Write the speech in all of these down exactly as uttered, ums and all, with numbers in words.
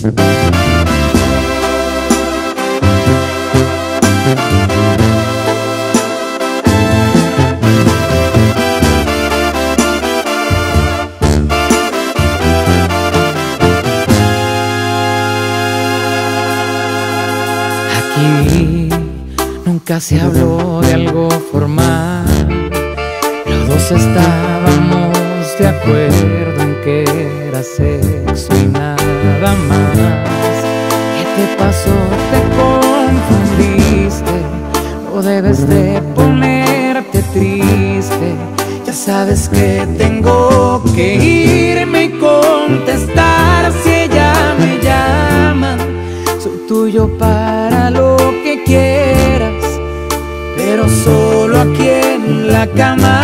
Aquí nunca se habló de algo formal. Los dos estábamos de acuerdo en que era sexo y nada más. ¿Qué te pasó? Te confundiste. No debes de ponerte triste. Ya sabes que tengo que irme y contestar si ella me llama. Soy tuyo para lo que quieras, pero solo aquí en la cama.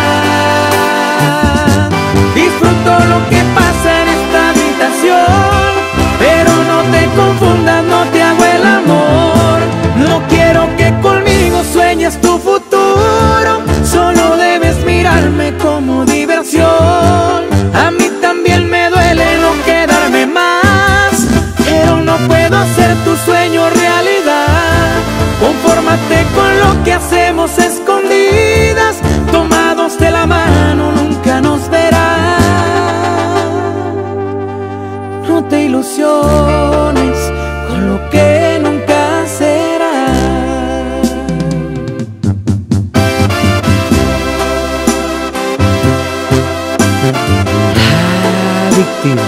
Disfruto lo que pasa en esta habitación, pero no te confundas, no te hago el amor. No quiero que conmigo sueñes tu futuro, solo debes mirarme como diversión. A mí también me duele no quedarme más, pero no puedo hacer tu sueño realidad. Confórmate con lo que hacemos escondidas, tomados de la mano nunca nos verás. No te ilusiones con lo que nunca será. Adictiva.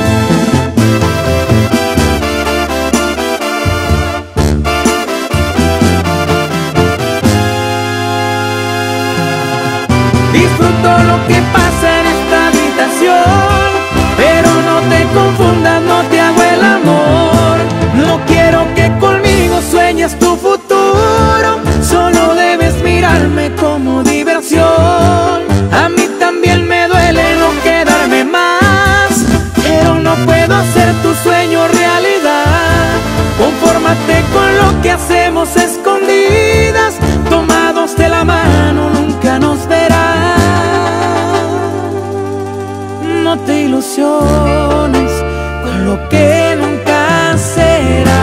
Disfruto lo que pasa en esta habitación, pero no te confundas, no te hago el amor. No quiero que conmigo sueñes tu futuro, solo debes mirarme como diversión. A mí también me duele no quedarme más, pero no puedo hacer tu sueño realidad. Confórmate con lo que hacemos escondidas, tomados de la mano nunca nos verás. No te ilusiones con lo que nunca será.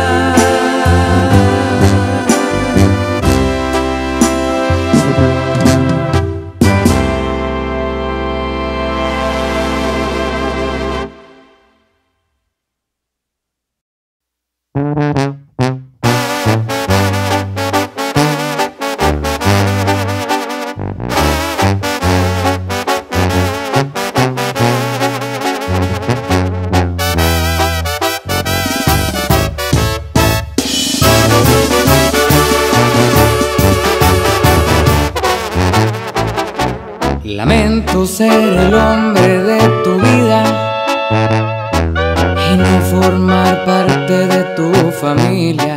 Lamento ser el hombre de tu vida y no formar parte de tu familia.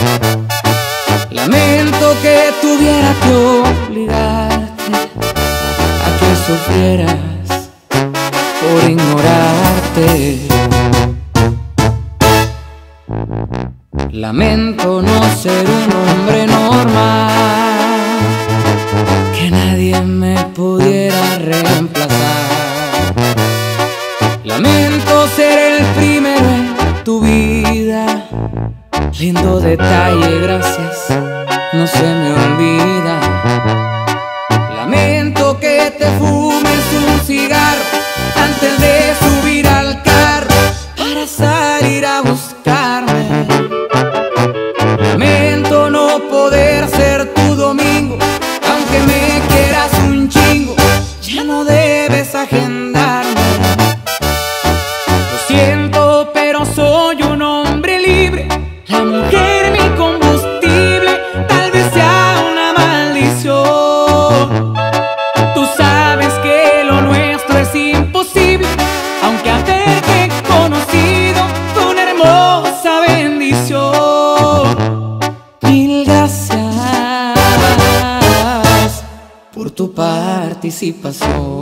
Lamento que tuviera que obligarte a que sufrieras por ignorarte. Lamento no ser un hombre normal, que nadie me pudiera reemplazar. Lamento ser el primero en tu vida. Lindo detalle, gracias, no se me olvida. Lamento que te fumes un cigarro antes de subir al carro para salir a buscarme. Lamento no poder ser tu domingo, aunque me quieras un chingo, ya no debes agendarme. Lo siento, pero soy un hombre libre, la mujer mi combustible, tal vez sea una maldición. Tú sabes que lo nuestro es imposible, aunque haberte conocido fue una hermosa bendición. Mil gracias por tu participación.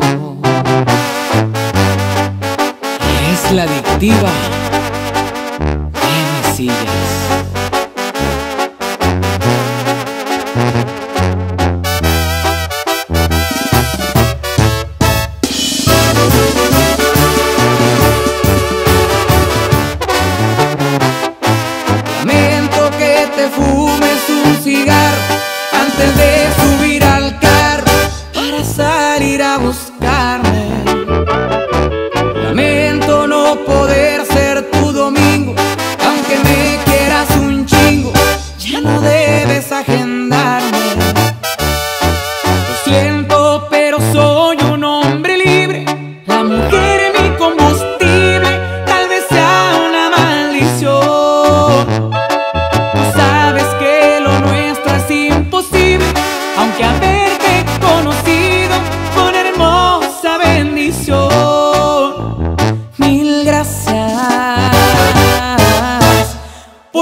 Es la adictiva de Mesillas.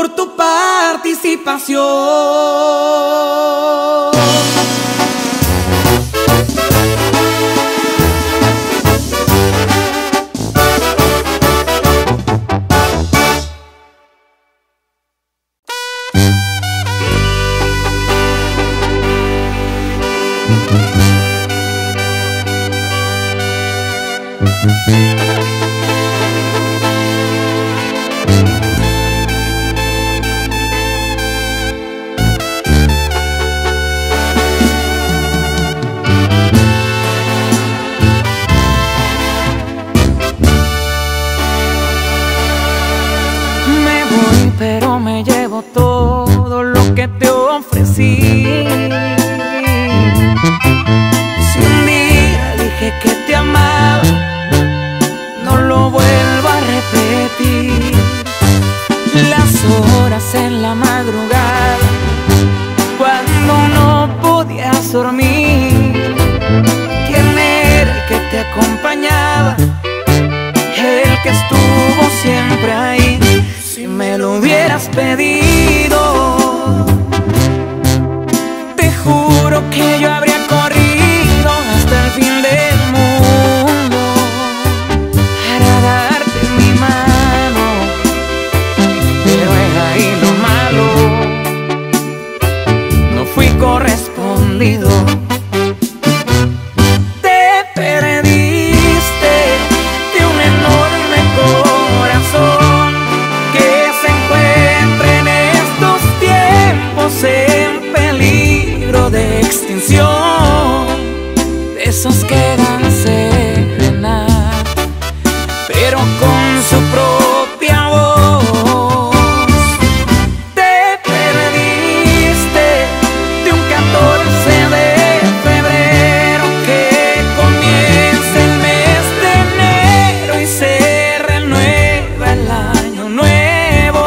por tu participación. Pero me llevo todo lo que te ofrecí. Si un día dije que te amaba, no lo vuelvo a repetir. Las horas en la madrugada, cuando no podías dormir, ¿quién era el que te acompañaba? El que estuvo siempre ahí. Si me lo hubieras pedido, te juro que yo habría corrido hasta el fin del mundo para darte mi mano. Pero es ahí lo malo, no fui correspondido. Te perdiste de un enorme corazón en peligro de extinción, de esos que dan serenata, pero con su propia voz. Te perdiste de un catorce de febrero que comienza el mes de enero y se renueva el año nuevo.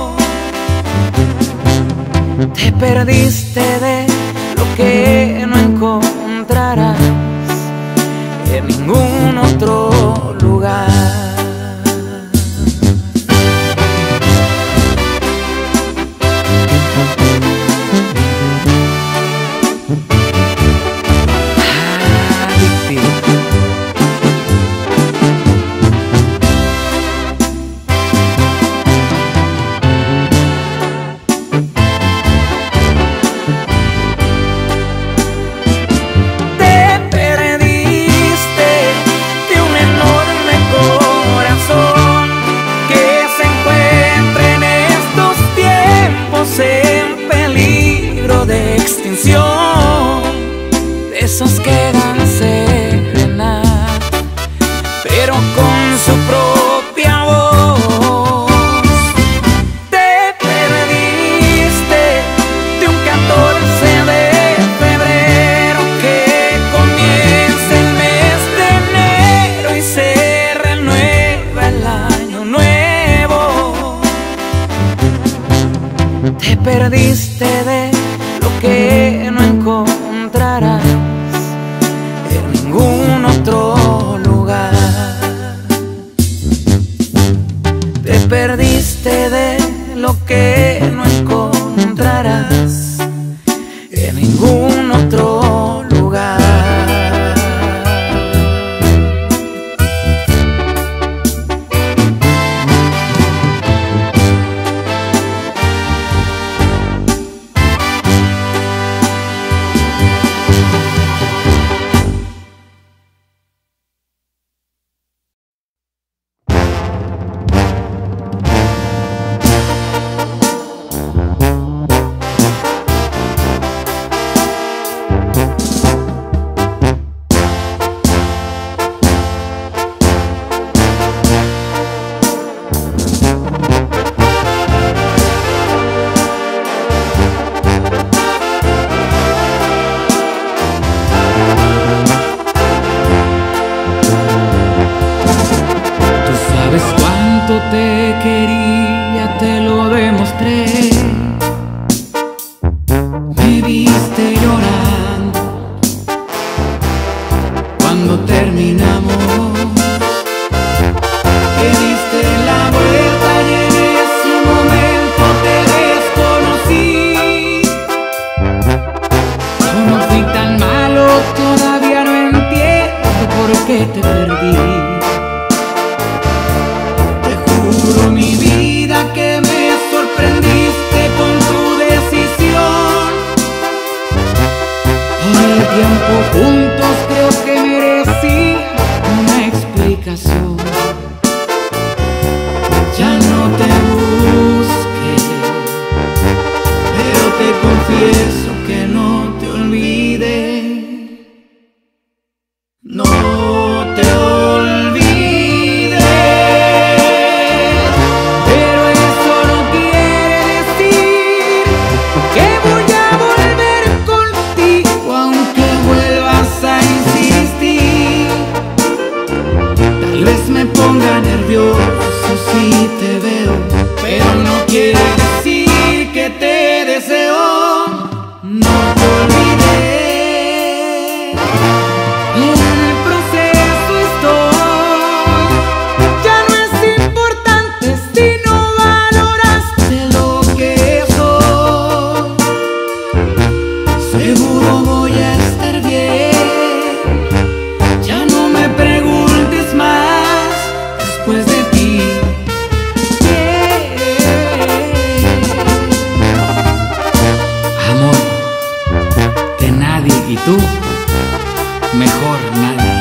Te perdiste de lo que no encontrarás en ningún otro lugar. En peligro de extinción, de esos que dan serenata, pero con su propia voz. Te perdiste de un catorce de febrero que comienza el mes de enero y se renueva el año nuevo. Te perdiste de lo que no encontrarás en ningún otro lugar. Te perdiste de lo que no encontrarás en ningún otro lugar. te quería, te lo demostré. Me viste llorando cuando terminamos. Te diste la vuelta y en ese momento te ya no te busqué, pero te confieso que no te olvidé. No te olvidé, pero eso no quiere decir que voy a volver contigo, aunque vuelvas a insistir. Tal vez me ponga nervioso si te veo, pero no quiere decir que te deseo. No te olvidé. Y tú, mejor nadie.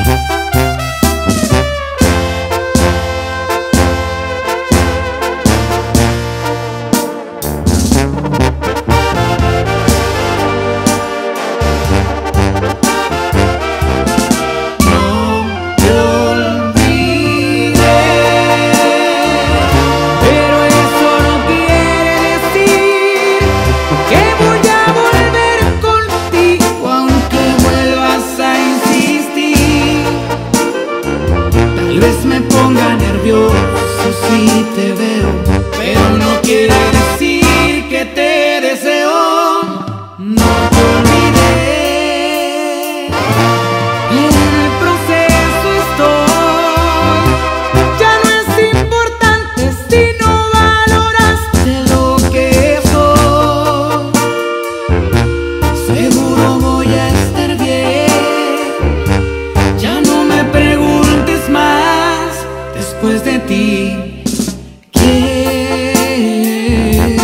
Tal vez me ponga nervioso si te veo, pero no quiere decir que te deseo. No te olvidé. En el proceso estoy. Ya no es importante si no valoraste lo que soy. Seguro voy a estar bien. Ya no me preguntes más. Después de ti, ¿quién?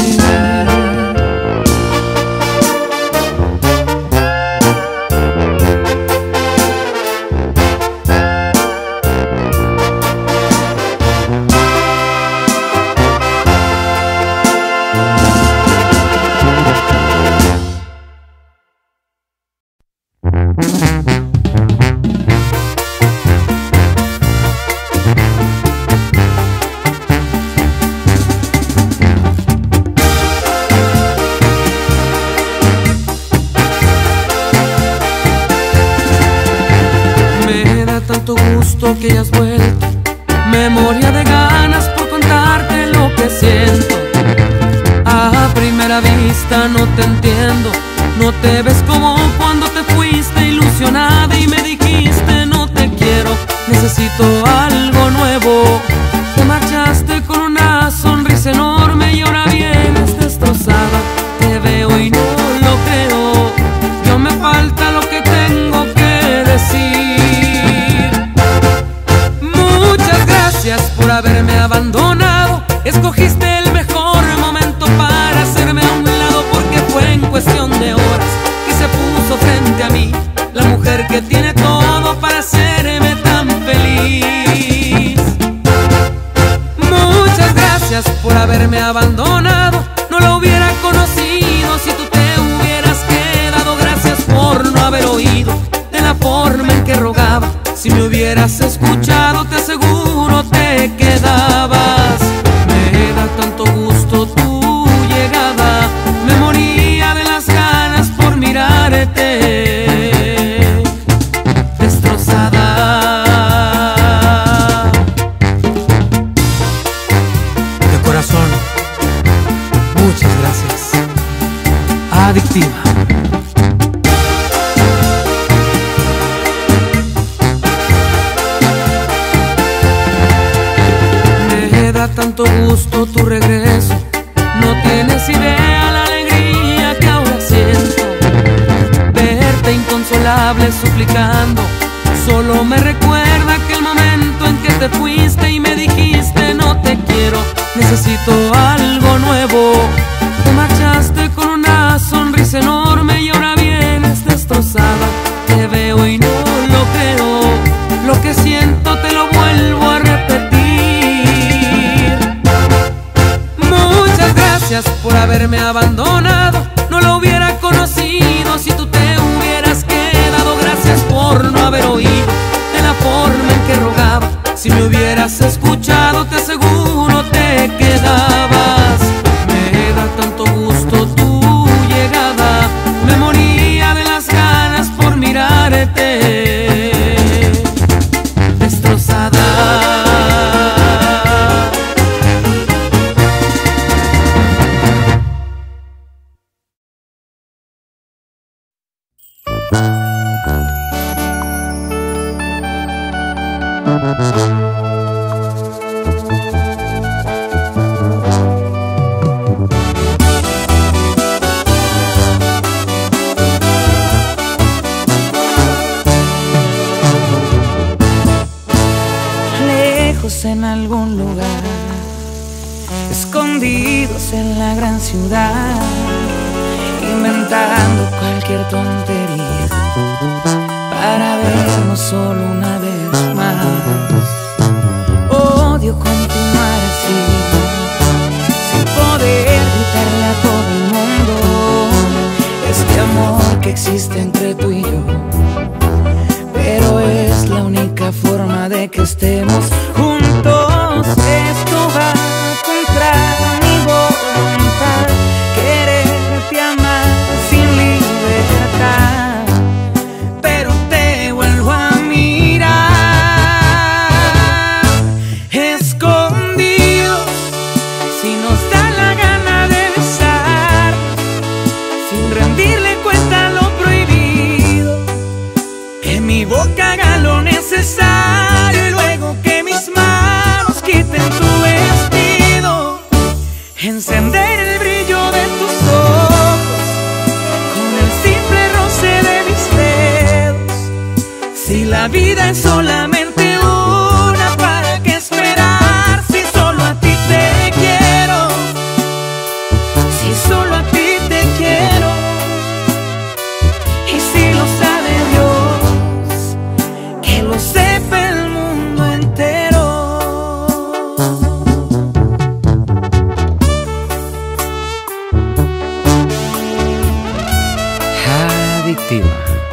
Tanto gusto que hayas vuelto, me moría de ganas por contarte lo que siento. A primera vista no te entiendo, no te ves como cuando te fuiste ilusionada y me dijiste no te quiero, necesito algo nuevo. Te marchaste con una sonrisa enorme y ahora vienes destrozada. Te veo y no lo creo, yo me falta lo que tengo que decir. Por haberme abandonado, escogiste el mejor momento para hacerme a un lado, porque fue en cuestión de horas que se puso frente a mí la mujer que tiene todo para hacerme tan feliz. Muchas gracias por haberme abandonado, no lo hubiera conocido si tú te hubieras quedado. Gracias por no haber oído de la forma en que rogaba, si me hubieras escuchado te aseguro te quedabas. Me da tanto gusto tu llegada, me moría de las ganas por mirarte destrozada. De corazón, muchas gracias. Adictiva. Tanto gusto tu regreso, no tienes idea la alegría que ahora siento. Verte inconsolable suplicando, solo me recuerda aquel momento en que te fuiste y me dijiste no te quiero, necesito algo nuevo. Te marchaste con una sonrisa enorme y ahora vienes destrozada. Te veo y no lo creo, lo que siento te lo vuelvo a repetir. haberme abandonado, no lo hubiera conocido si tú te hubieras quedado. Gracias por no haber oído de la forma en que rogaba. Si me hubieras escuchado, te aseguro te quedabas. Me da tanto gusto tu llegada, me moría de las ganas por mirarte destrozada. Lejos en algún lugar, escondidos en la gran ciudad, inventando cualquier tontería para vernos solo una vez más. Odio continuar así, sin poder gritarle a todo el mundo este amor que existe entre tú y yo. Pero es la única forma de que estemos juntos. Esto va contra mi voluntad, quererte amar sin libertad. Pero te vuelvo a mirar escondidos, si nos da la gana de besar, sin rendirle cuenta a lo prohibido. Que mi boca haga lo necesario y luego que mis manos quiten tu vestido. Encender el brillo de tus ojos con el simple roce de mis dedos. Si la vida es solamente una, ¿para qué esperar? Si solo a ti te quiero, si solo a ti te quiero. Y si lo sabe Dios, que lo sepa el mundo entero. Adictiva.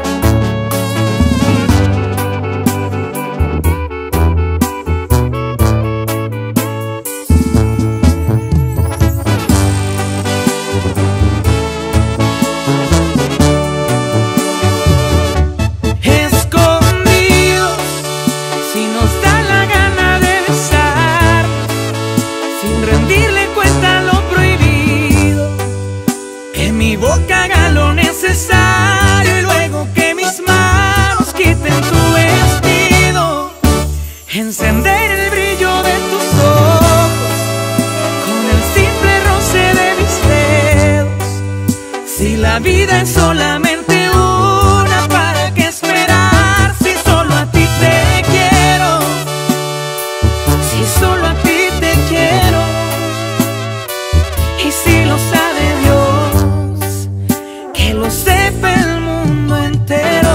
Escondidos, si nos da la gana de besar, sin rendirle cuenta a lo prohibido. Que mi boca haga lo necesario y luego que mis manos quiten tu vestido. Encender el brillo de tus ojos con el simple roce de mis dedos. Si la vida es solamente una, ¿para qué esperar? Si solo a ti te quiero, si solo a ti te quiero. Y si lo sabe Dios, que lo sepa el mundo entero.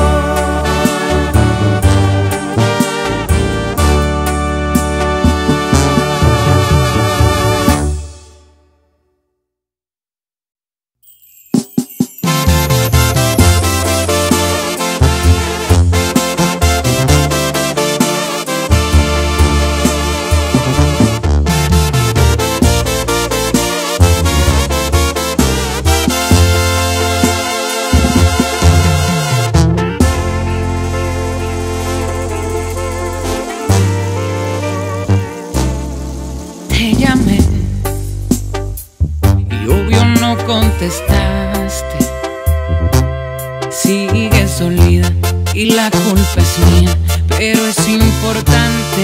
Te llamé y obvio no contestaste. Sigues dolida y la culpa es mía, pero es importante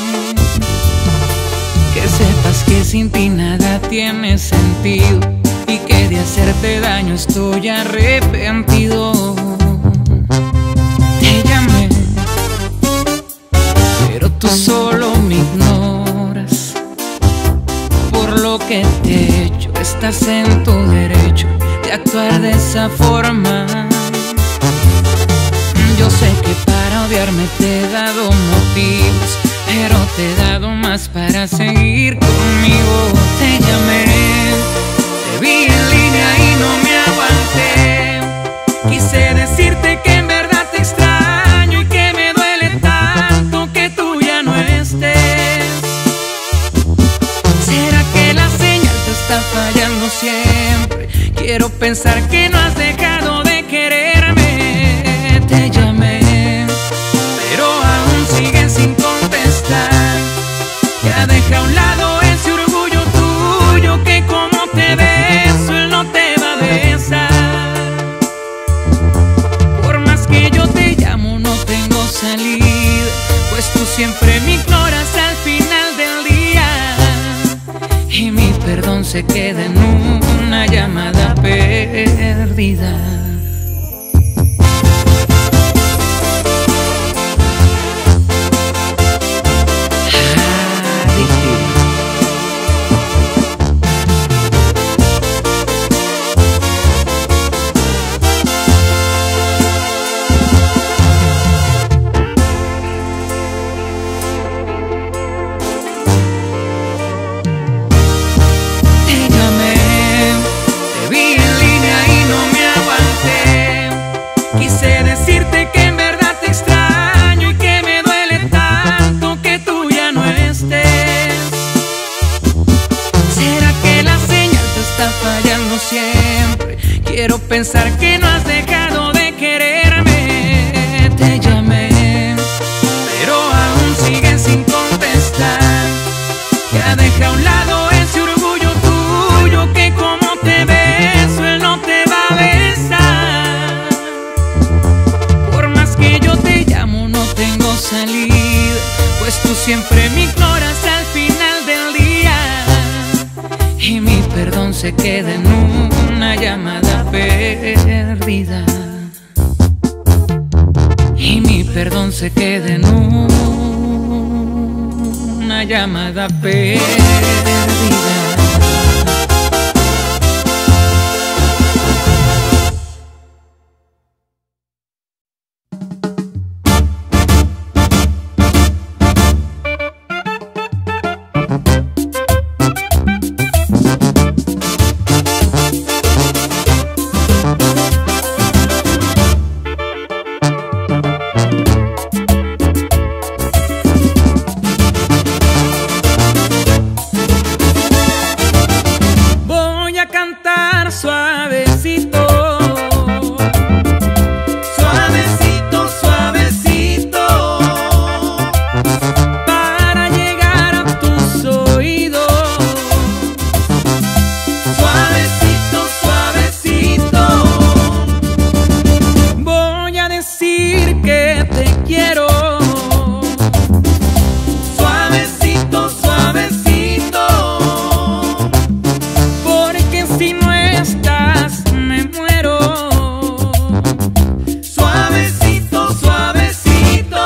que sepas que sin ti nada tiene sentido y que de hacerte daño estoy arrepentido. Te llamé, pero tú solo me ignoras. Por lo que te he hecho, estás en tu derecho de actuar de esa forma. Yo sé que para odiarme te he dado motivos, pero te he dado más para seguir conmigo. Te llamé, te vi en siempre. Quiero pensar que no has dejado de quererme. Te llamé, pero aún sigues sin contestar. Ya deja a un lado ese orgullo tuyo, que como te beso él no te va a besar. Por más que yo te llamo no tengo salida, pues tú siempre me ignoras al final del día. Y mi perdón se queda en una llamada perdida. Siempre quiero pensar que no has dejado de quererme. Te llamé, pero aún sigues sin contestar. Ya deja a un lado ese orgullo tuyo, que como te beso él no te va a besar. Por más que yo te llamo no tengo salida, pues tú siempre me ignoras al final del día. Y mi perdón se queda en una llamada perdida. Y mi perdón se queda en una llamada perdida. Suavecito, suavecito, suavecito, para llegar a tus oídos. Suavecito, suavecito, voy a decir que te quiero. Suavecito, suavecito, porque si no estás me muero. Suavecito, suavecito,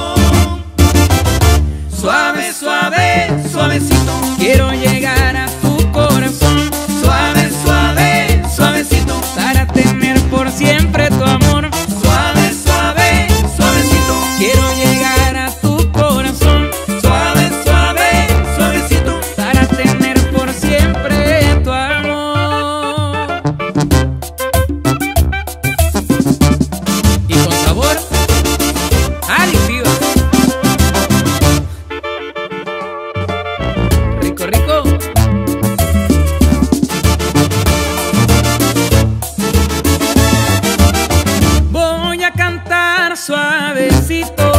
suave, suave, suavecito, quiero llegar a tu corazón. Suave, suave, suavecito, para tener por siempre tu amor. Suave, suave, suavecito, quiero llegar a tu corazón. Suave, suave, suavecito, para tener por siempre tu amor. Y con sabor adictiva. Rico, rico. Voy a cantar suavecito,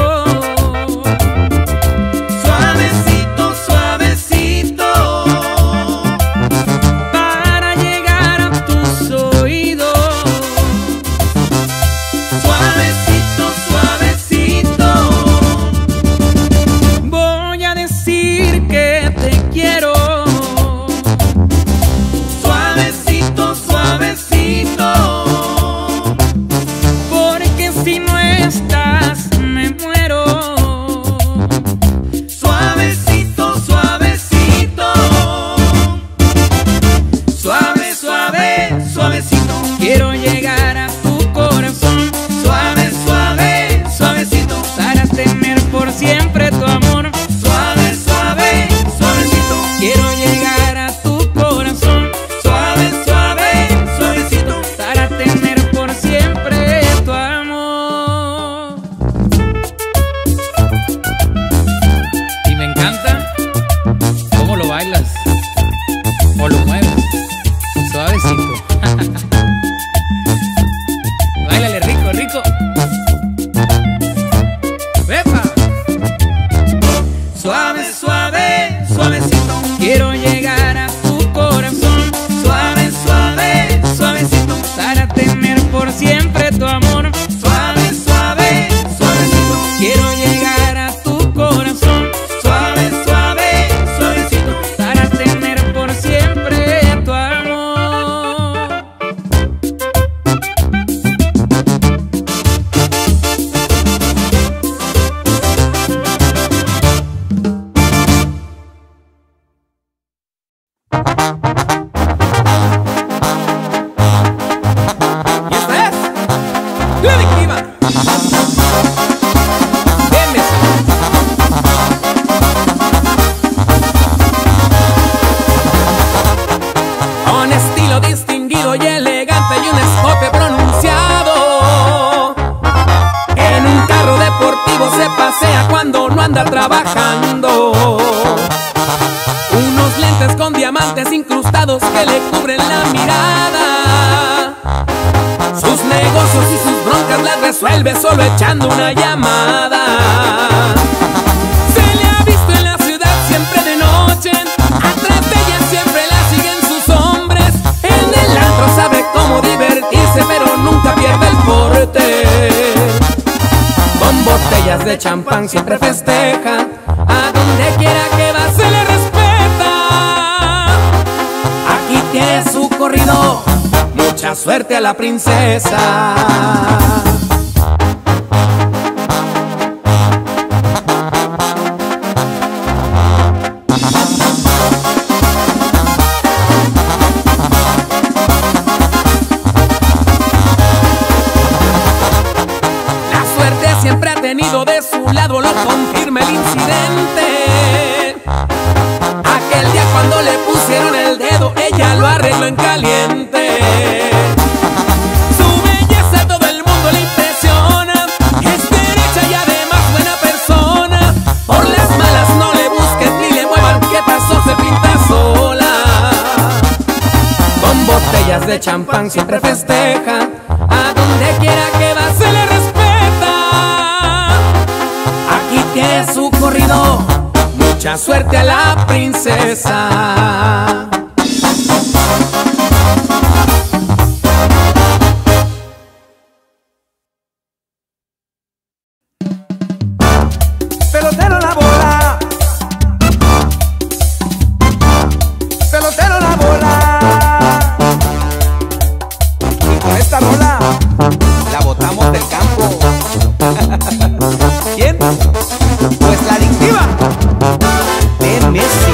suavecito, suavecito, para llegar a tus oídos. Suavecito, suavecito, voy a decir que te quiero. diamantes incrustados que le cubren la mirada. Sus negocios y sus broncas las resuelve solo echando una llamada. Se le ha visto en la ciudad siempre de noche, atrás de ella siempre la siguen sus hombres. En el antro sabe cómo divertirse, pero nunca pierde el porte. Con botellas de champán siempre festeja, a donde quiera que va se le respeta. Aquí tiene su corrido, mucha suerte a la princesa. La suerte siempre ha tenido de su lado, lo confirma el incidente. Aquel día cuando le pusieron el dedo, ella lo arregló en caliente. Su belleza a todo el mundo le impresiona, es derecha y además buena persona. Por las malas no le busquen ni le muevan, ¿qué pasó? Se pinta sola. Con botellas de champán siempre festeja, a donde quiera que va se le respeta. Aquí tiene su corrido, mucha suerte a la princesa. Pelotero la bola, pelotero la bola. Y con esta bola la botamos del campo. ¿Quién? Pues la adictiva de Messi.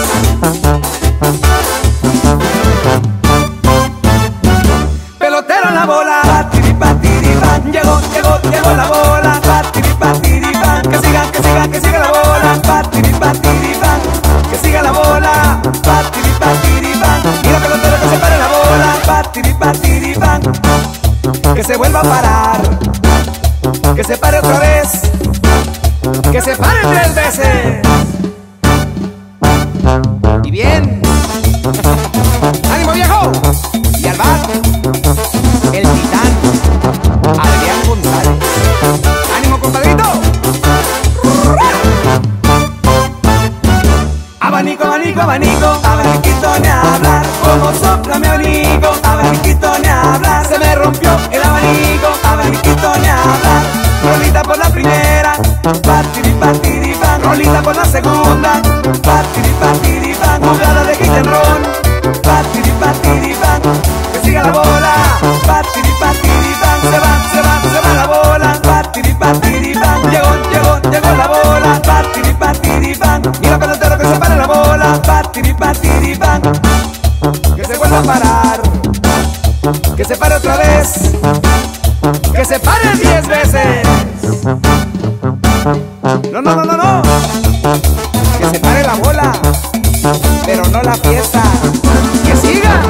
Pelotero la bola, batiri, batiri, ban. Llegó, llegó, llegó la bola, batiri, batiri, ban. Que siga, que siga, que siga la bola, batiri, batiri, ban. Que siga la bola, batiri, batiri, ban. Mira pelotero que se pare la bola, batiri, batiri, ban. Que se vuelva a parar, que se pare otra vez, que se pare tres veces. Y bien. ¡Ánimo, viejo! Y al bar, el titán Adrián González. ¡Ánimo, compadrito! Abanico, abanico, abanico, abaniquito ni hablar. Como sopla mi abanico, abaniquito ni hablar. Se me rompió el abanico, abaniquito ni hablar. Rolita por la primera, batiri, batiri, ban. Rolita por la segunda, batiri, batiri, ban. Jugada de hit and run, batiri, batiri, ban. Que siga la bola, batiri, batiri, ban. Se va, se va, se va la bola, batiri, batiri, ban. Llegó, llegó, llegó la bola, batiri, batiri, ban. Mira pelotero que se para la bola, batiri, batiri, ban. Que se vuelva a parar, que se pare otra vez, que se pare diez veces. No, no, no, no, no. Que se pare la bola, pero no la fiesta. Que siga.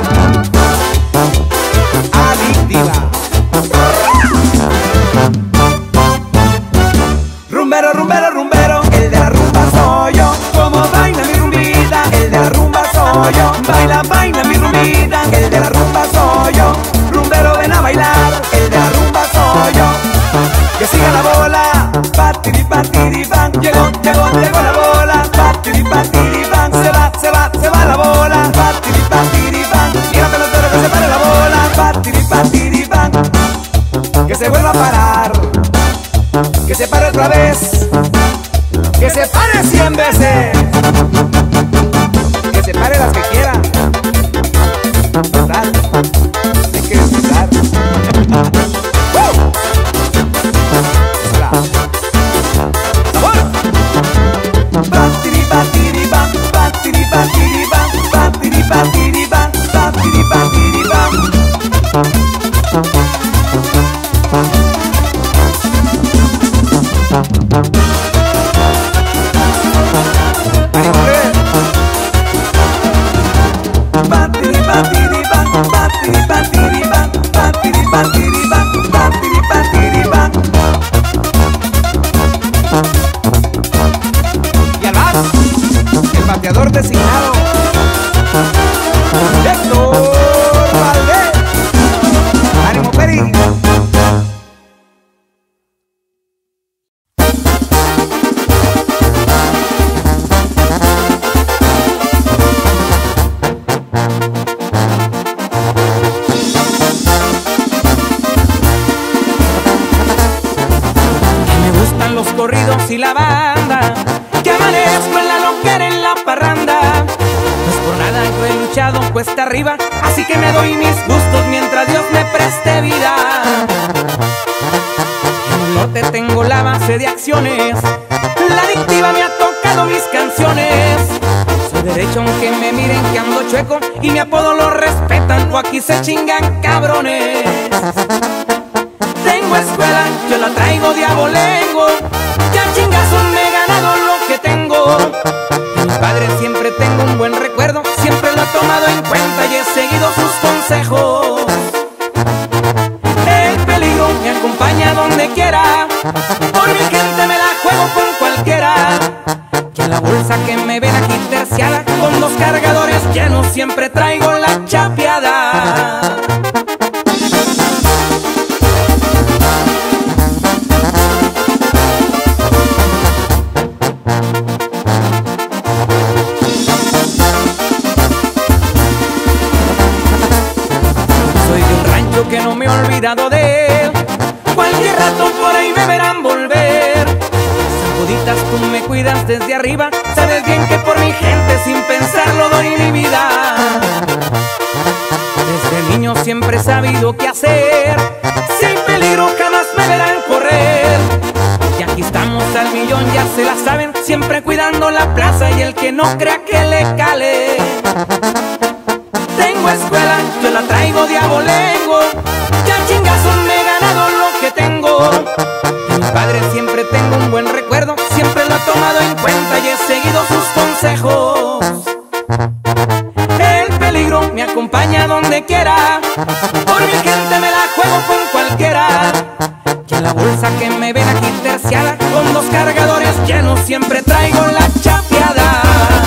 Adictiva. Rumbero, rumbero, rumbero, el de la rumba soy yo. Como baila mi rumbita, el de la rumba soy yo. Baila, baila mi rumbita, el de la rumba soy yo. Rumbero, ven a bailar, el de la rumba soy yo. Que siga la bola, batiri, batiri, ban. Llegó, llegó, llegó la bola, batiri, batiri, ban. Se va, se va, se va la bola, batiri, batiri, ban. Mira pelotero que se pare la bola, batiri, batiri, ban. Que se vuelva a parar, que se pare otra vez, que se pare cien veces, que se pare las que quiera. Total, hay que disfrutar. ¡Uh! Batiri, batiri, bam, batiri, batiri, bam, batiri, batiri, bam, batiri, batiri, bam. andado cuesta arriba, así que me doy mis gustos mientras Dios me preste vida. En el norte tengo la base de acciones, la adictiva me ha tocado mis canciones. Soy derecho aunque me miren que ando chueco, y mi apodo lo respetan o aquí se chingan cabrones. Tengo escuela, yo la traigo de abolengo, ya chingazos me he ganado lo que tengo. De mis padres siempre tengo un buen recuerdo, siempre lo he tomado en cuenta y he seguido sus consejos. El peligro me acompaña donde quiera, por mi gente me la juego con cualquiera. Y en la bolsa que me ven aquí terciada, con dos cargadores llenos siempre traigo la chapeada. Que no me he olvidado de él, cualquier rato por ahí me verán volver. Sacuditas, tú me cuidas desde arriba, sabes bien que por mi gente sin pensarlo doy mi vida. Desde niño siempre he sabido qué hacer, sin peligro jamás me verán correr. Y aquí estamos al millón, ya se la saben, siempre cuidando la plaza y el que no crea que le cale. Tengo escuela, yo la traigo de abolengo, ya chingazos me he ganado lo que tengo. De mis padres siempre tengo un buen recuerdo, siempre lo he tomado en cuenta y he seguido sus consejos. El peligro me acompaña donde quiera, por mi gente me la juego con cualquiera. Y en la bolsa que me ven aquí terciada, con dos cargadores llenos siempre traigo la chapeada.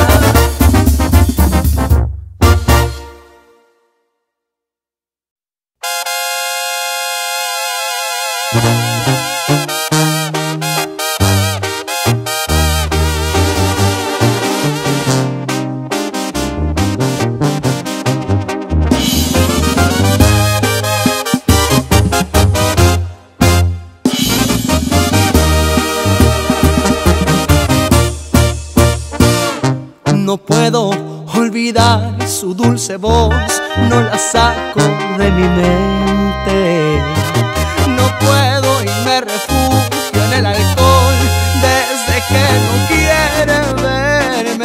No puedo olvidar su dulce voz, no la saco de mi mente. No puedo y me refugio en el alcohol desde que no quiere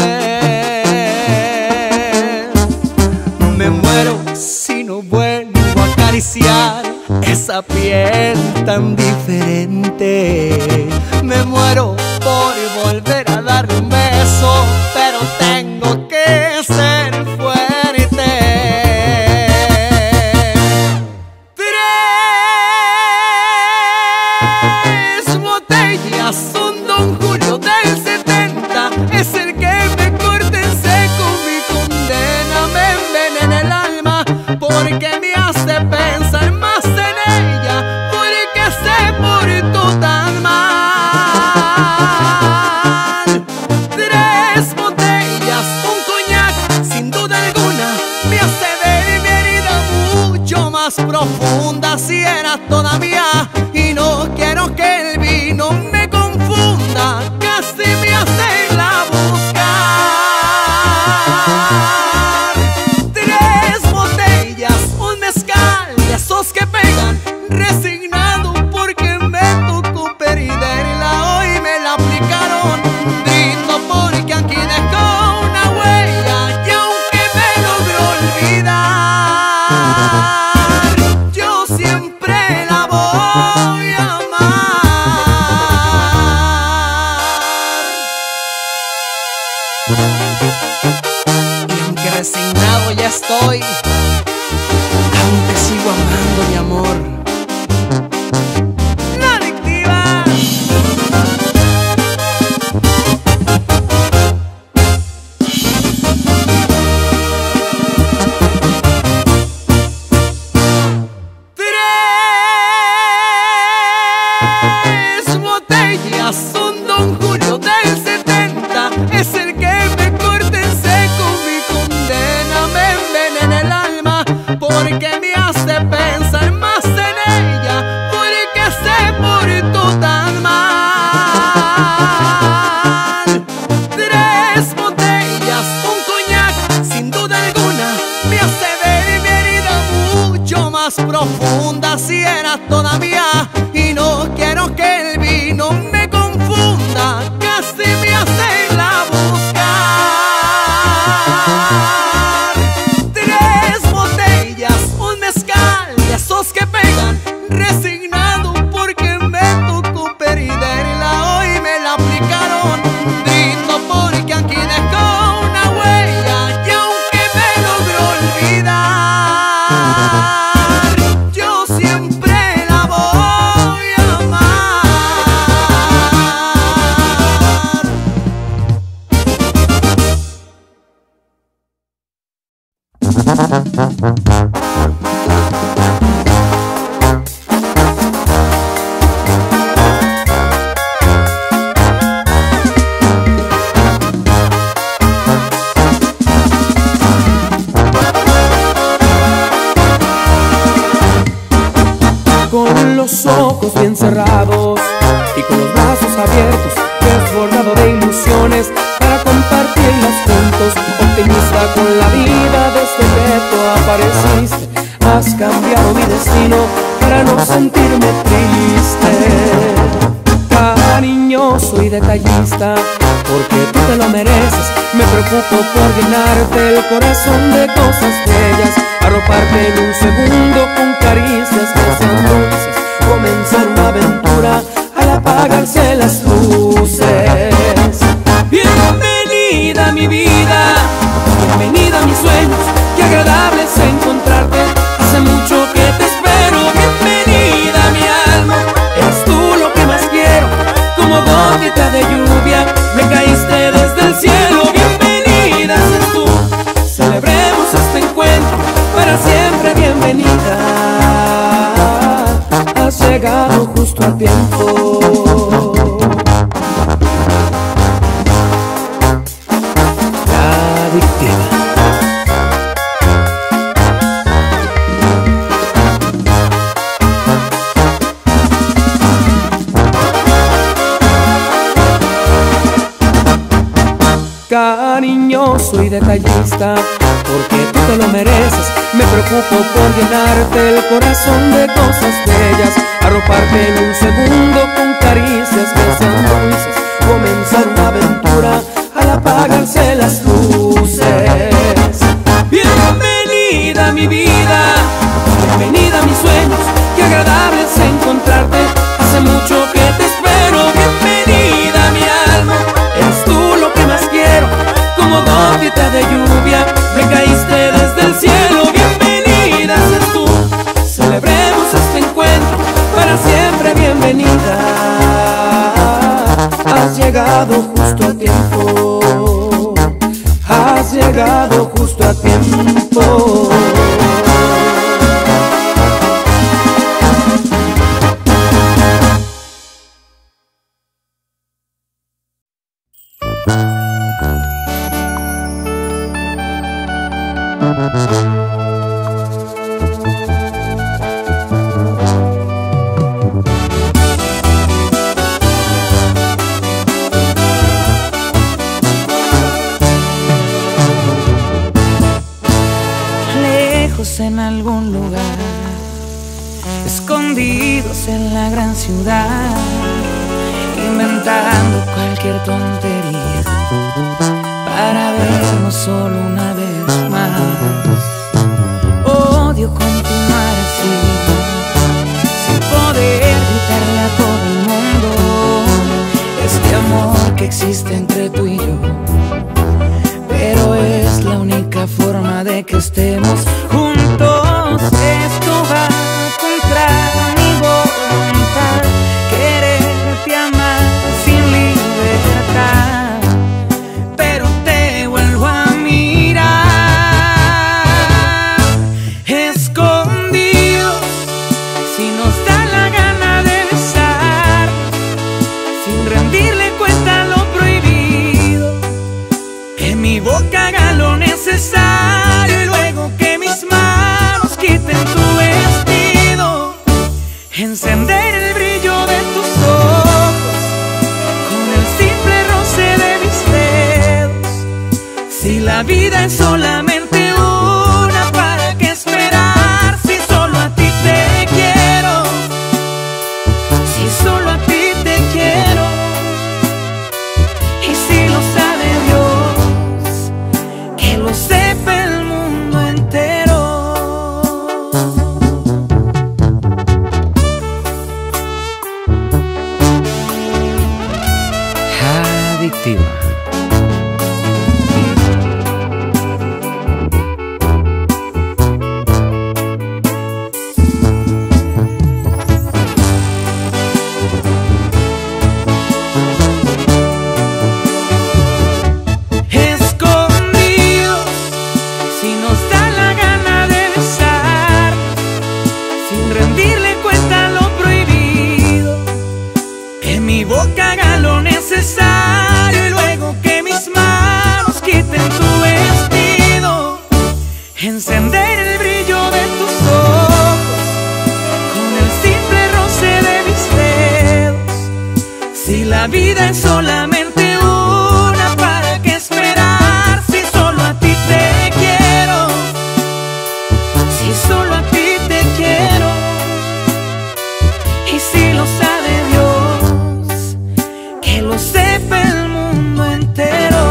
verme. Me muero si no vuelvo a acariciar esa piel tan diferente. Me muero por volver a darle un beso, pero tengo que ser fuerte. Tres botellas, un Don Julio del setenta, es el que me corta en seco mi condena. Me envenena el alma porque me hace pensar más en ella, porque se portó tan mal. Tres botellas, un coñac, sin duda alguna me hace ver mi herida mucho más profunda. Si era toda mía y no quiero que el vino me confunda, casi me hace irla a buscar. Tres botellas, un mezcal de esos que pegan, resignado porque me tocó perderla. Hoy me la aplicaron, brindo porque aquí dejó una huella y aunque me logró olvidar, yo siempre la voy a amar. Y aunque resignado ya estoy, aún te sigo amando, mi amor. La adictiva. Tres botellas, un Don Julio del setenta, es el que me corta en seco mi condena. Me envenena el alma porque me hace pensar más en ella, porque se portó tan mal. Tres botellas, un coñac, sin duda alguna más profunda si era toda mía. Y no quiero que el vino me confunda, casi me hace la buscar. Tres botellas, un mezcal y esos que pegan, resignado porque me tocó perderla. Hoy me la aplicaron, brindo porque aquí dejó una huella y aunque me logró olvidar, yo siempre la voy a Con los ojos bien cerrados y con los brazos abiertos, desbordado de ilusiones para compartirlas juntos. Optimista con la vida desde que tú apareciste, has cambiado mi destino para no sentirme triste. Cariñoso y detallista, porque tú te lo mereces. Me preocupo por llenarte el corazón de cosas bellas, arroparte en un segundo con caricias que sean dulces, comenzar una aventura al apagarse las luces. Bienvenida a mi vida, bienvenida a mis sueños, qué agradable es encontrarte, hace mucho que te espero. Bienvenida a mi alma, eres tú lo que más quiero, como gotita de lluvia, me caíste desde el cielo. Bienvenida seas tú, celebremos este encuentro, para siempre bienvenida, has llegado justo a tiempo. La adictiva. Cariñoso y detallista, porque tú te lo mereces. Me preocupo por llenarte el corazón de cosas bellas, arroparte en un segundo con caricias que sean dulces, comenzar una aventura al apagarse las luces. Bienvenida a mi vida, bienvenida a mis sueños, qué agradable es encontrarte, hace mucho que te espero. Bienvenida a mi alma, eres tú lo que más quiero, como gotita de lluvia, me caíste desde el cielo. Bienvenida seas tú, celebremos este encuentro, para siempre bienvenida, has llegado justo a tiempo, has llegado justo a tiempo. En algún lugar, escondidos en la gran ciudad, inventando cualquier tontería para vernos solo una vez más. Odio continuar así, sin poder gritarle a todo el mundo este amor que existe entre tú y yo, pero es la única forma de que estemos juntos. Esto va contra mi voluntad, quererte amar sin libertad, pero te vuelvo a mirar escondidos, si nos da la gana de besar, sin rendirle cuenta a lo prohibido, que mi boca haga lo necesario y luego que mis manos quiten tu vestido, encender el brillo de tus ojos con el simple roce de mis dedos. Si la vida es solamente una, ¿para qué esperar si solo a ti lo necesario y luego que mis manos quiten tu vestido, encender el brillo de tus ojos con el simple roce de mis dedos. Si la vida es solamente una, ¿para qué esperar si solo a ti te quiero? Si solo a ti te quiero. Y si lo sabe Dios, que lo sepa el mundo entero.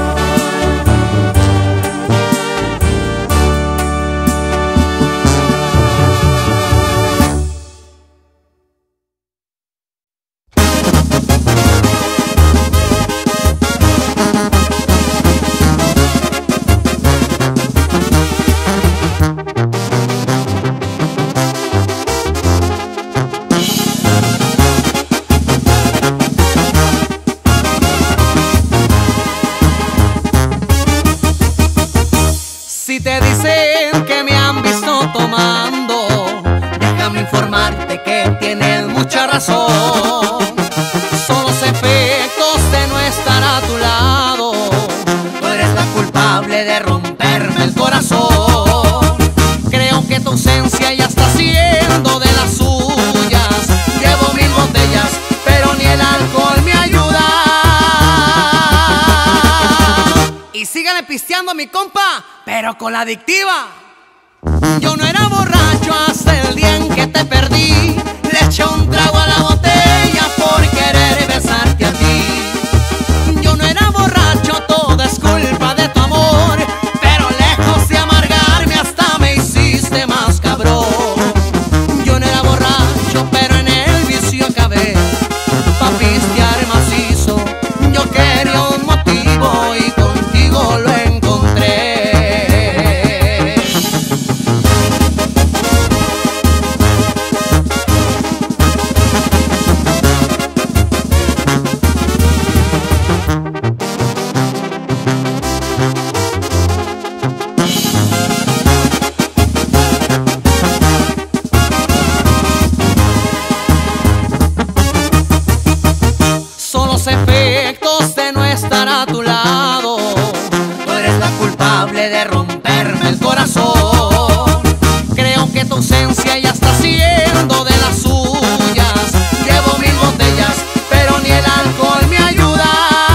Si te dicen que me han visto tomando, déjame informarte que tienen mucha razón. Son los efectos de no estar a tu lado. Tú eres la culpable de romperme el corazón. Creo que tu ausencia ya está siendo de las suyas. Llevo mil botellas, pero ni el alcohol me ayuda. Y síganle pisteando a mi compa, pero con la adictiva. Yo no era borracho hasta el día en que te perdí. Le eché un trago a la botella por querer besarte a ti. Yo no era borracho, todo es culpa de tu amor, pero lejos de amargarme hasta me hiciste más cabrón. Yo no era borracho, pero en el vicio acabé pa' pistear macizo. Yo quería un motivo y contigo lo encontré. Son los efectos de no estar a tu lado. Tú eres la culpable de romperme el corazón. Creo que tu ausencia ya está siendo de las suyas. Llevo mil botellas, pero ni el alcohol me ayuda.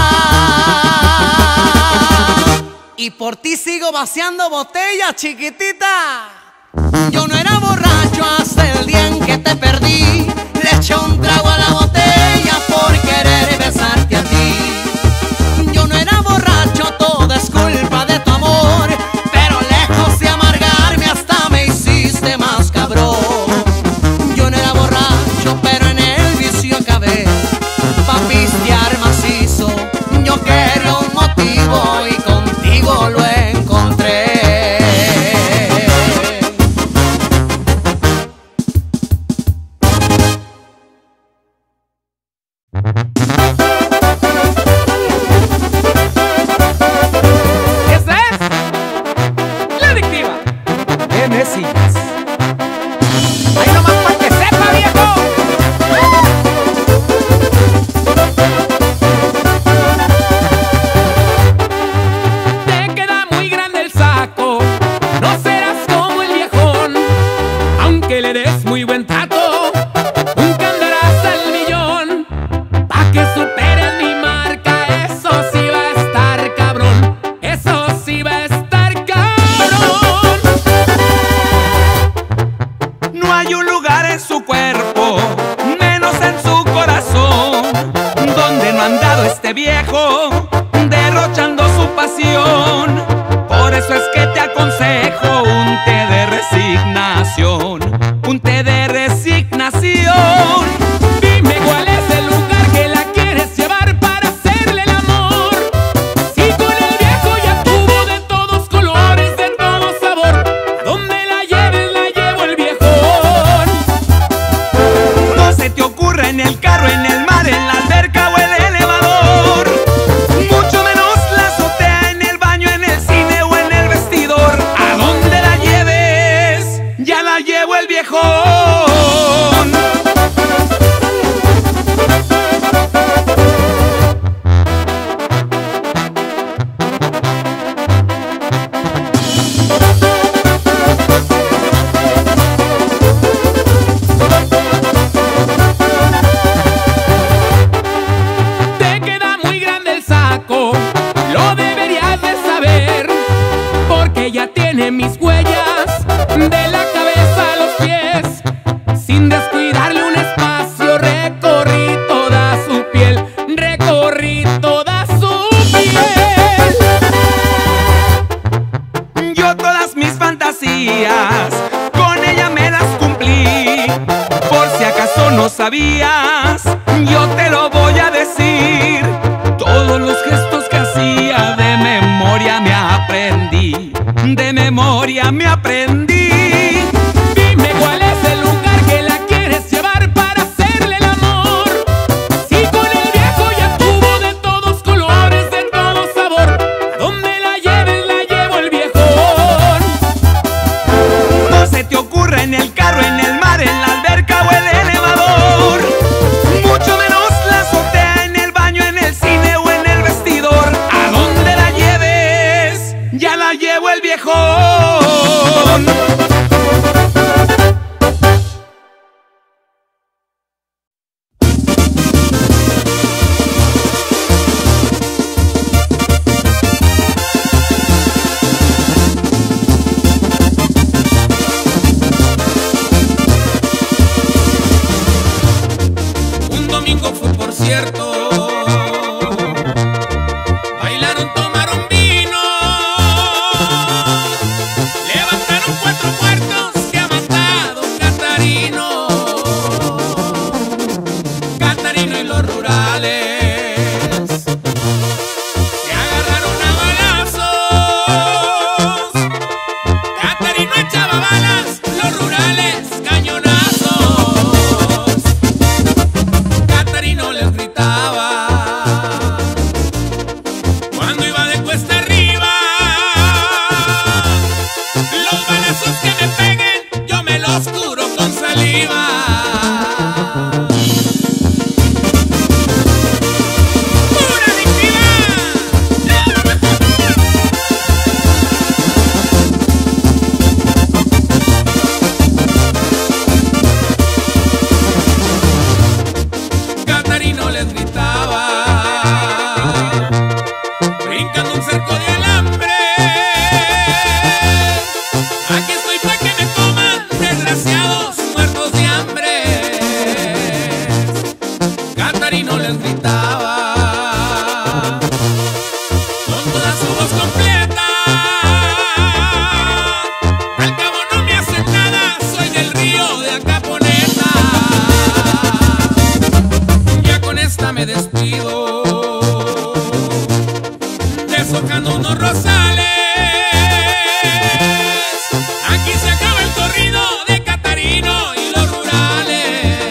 Y por ti sigo vaciando botellas, chiquitita. Yo no era borracho hasta el día en que te perdí. Le eché un trago a la botella por querer besarte a ti. Yo no era borracho, todo es culpa de tu amor, pero lejos de amargarme hasta me hiciste más cabrón. Yo no era borracho, pero en el vicio acabé pa' pistear macizo. Yo quería un motivo y contigo lo encontré. Esa es la adictiva. ¿Qué me sigues? Ahí nomás para que sepa, viejo. Te queda muy grande el saco, no serás como el viejón. Aunque le des muy buen trato, nunca andarás al millón. Pa' que superes mi marca, eso sí va a estar cabrón. Eso sí va a estar cabrón. No hay un lugar en su cuerpo, menos en su corazón, donde no ha andado este viejo, derrochando su pasión. Por eso es que te aconsejo un té de resignación, un té de resignación. Dime cuál es el lugar que la quieres llevar para hacerle el amor. Si con el viejo ya tuvo de todos colores, de todo sabor, a donde la lleves la llevo el viejón. No se te ocurra en el carro, en el mar, en la alberca o el elevador, mucho menos la azotea, en el baño, en el cine o en el vestidor. A donde la lleves, ya la llevo el viejón. tiene mis huellas de la cabeza a los pies. Sin descuidarle un espacio recorrí toda su piel, recorrí toda su piel. Yo todas mis fantasías con ella me las cumplí. Por si acaso no sabías, yo te lo voy a decir. Todos los gestos que hacía de memoria me aprendí, de memoria me aprendí. Dime cuál es el lugar que la quieres llevar para hacerle el amor. Si con el viejo ya tuvo de todos colores, de todo sabor, a donde la lleves la llevo el viejón. No se te ocurra en el carro, en el mar, en la alberca o el elevador, mucho menos la azotea, en el baño, en el cine o en el vestidor. A donde la lleves, ya la llevo el viejón. Un domingo fue, por cierto, bailaron, tomaron vino, levantaron cuatro muertos que ha matado Catarino, Catarino y los rurales se agarraron a balazos. Catarino echaba balas, los rurales cañonazos. Catarino les gritaba cuando iba de cuesta arriba: los balazos que me peguen, yo me los curo con saliva. ¡Pura adictividad! Catarino les gritaba, brincando un cerco de alambre: aquí estoy pa' que me coman, desgraciados muertos de hambre. Catarino les gritaba con toda su voz completa: al cabo no me hacen nada, soy del río de Acaponeta. Ya con esta me despido, deshojando unos rosales. Aquí se acaba el corrido de Catarino y los rurales.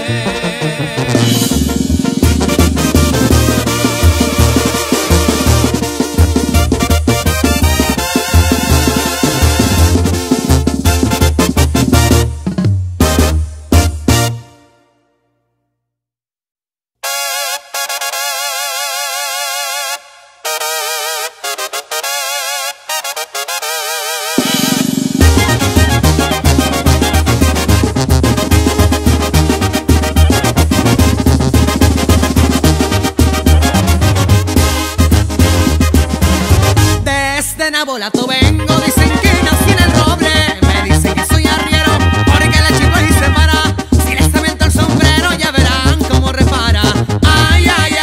Desde Nabolato vengo, dicen que nací en el roble. Me dicen que soy arriero, porque la chico ahí se para. Si les cemento el sombrero, ya verán cómo repara. Ay, ay,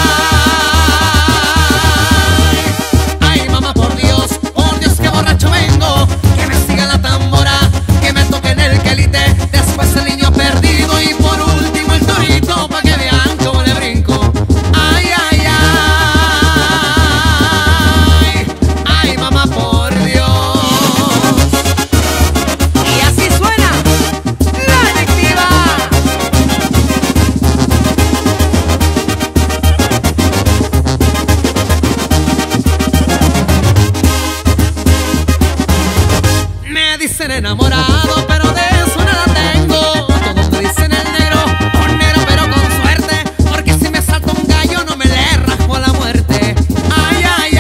ay. Ay, mamá, por Dios, por Dios, que borracho vengo. Que me siga la tambora, que me toquen el quelite. Después el niño perdido y por último el torito, pa' que vean cómo le brinco. Ay, ay, ay. Ay, mamá, por Dios. Y así suena la adictiva. Me dicen enamorado, pero de eso nada tengo. Todos me dicen el negro, un negro pero con suerte, porque si me salta un gallo no me le rajo a la muerte. Ay, ay,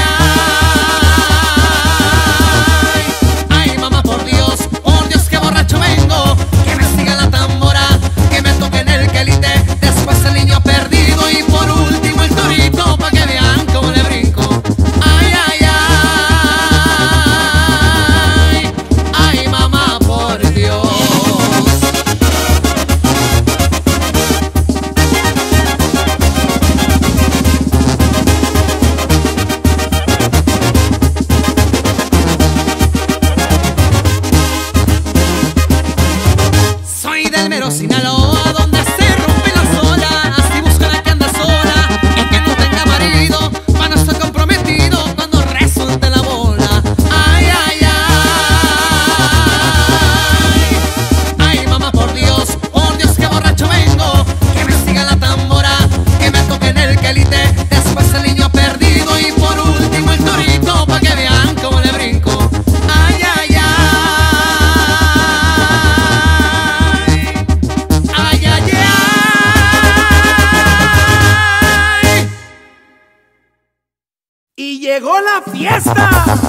ay. Ay, mamá, por Dios, por Dios, que borracho vengo. Que me siga la tambora, que me toquen el quelite. Después el niño perdido y por último el torito, pa' que vean cómo le brinco. Ay, ay, ay. Río Sinaloa, donde se rompen las olas y buscan a que anda sola y que no tenga marido para no estar comprometido cuando resulte la bola. Ay, ay, ay. Ay, mamá, por Dios, por Dios, que borracho vengo. Que me siga la tambora, que me toquen el quelite. Después el niño perdido y por último el torito, pa' que vean cómo le brinco. Ay, ay, ay. Ay, ay, ay. Y llegó la fiesta.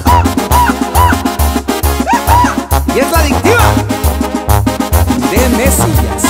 Y es la adictiva de Mesillas.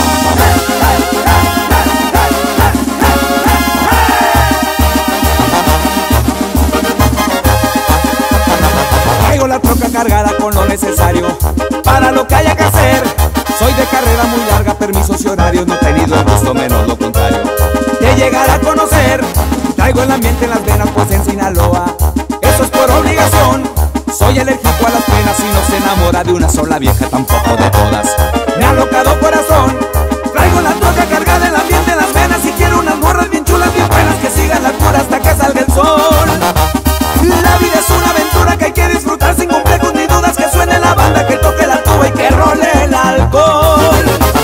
Traigo la troca cargada con lo necesario para lo que haya que hacer. Soy de carrera muy larga, permisos y horarios, no he tenido el gusto, menos lo contrario de llegar a conocer. Traigo el ambiente en las venas, pues en Sinaloa eso es por obligación. Soy alérgico a las penas y no se enamora de una sola vieja, tampoco de todas. Me ha alocado corazón. Traigo la troca cargada, el ambiente en las venas y quiero unas morras bien chulas, bien buenas, que sigan la cura hasta que salga el sol. La vida es una aventura que hay que disfrutar sin complejos ni dudas, que suene la banda, que toque la tuba y que role el alcohol.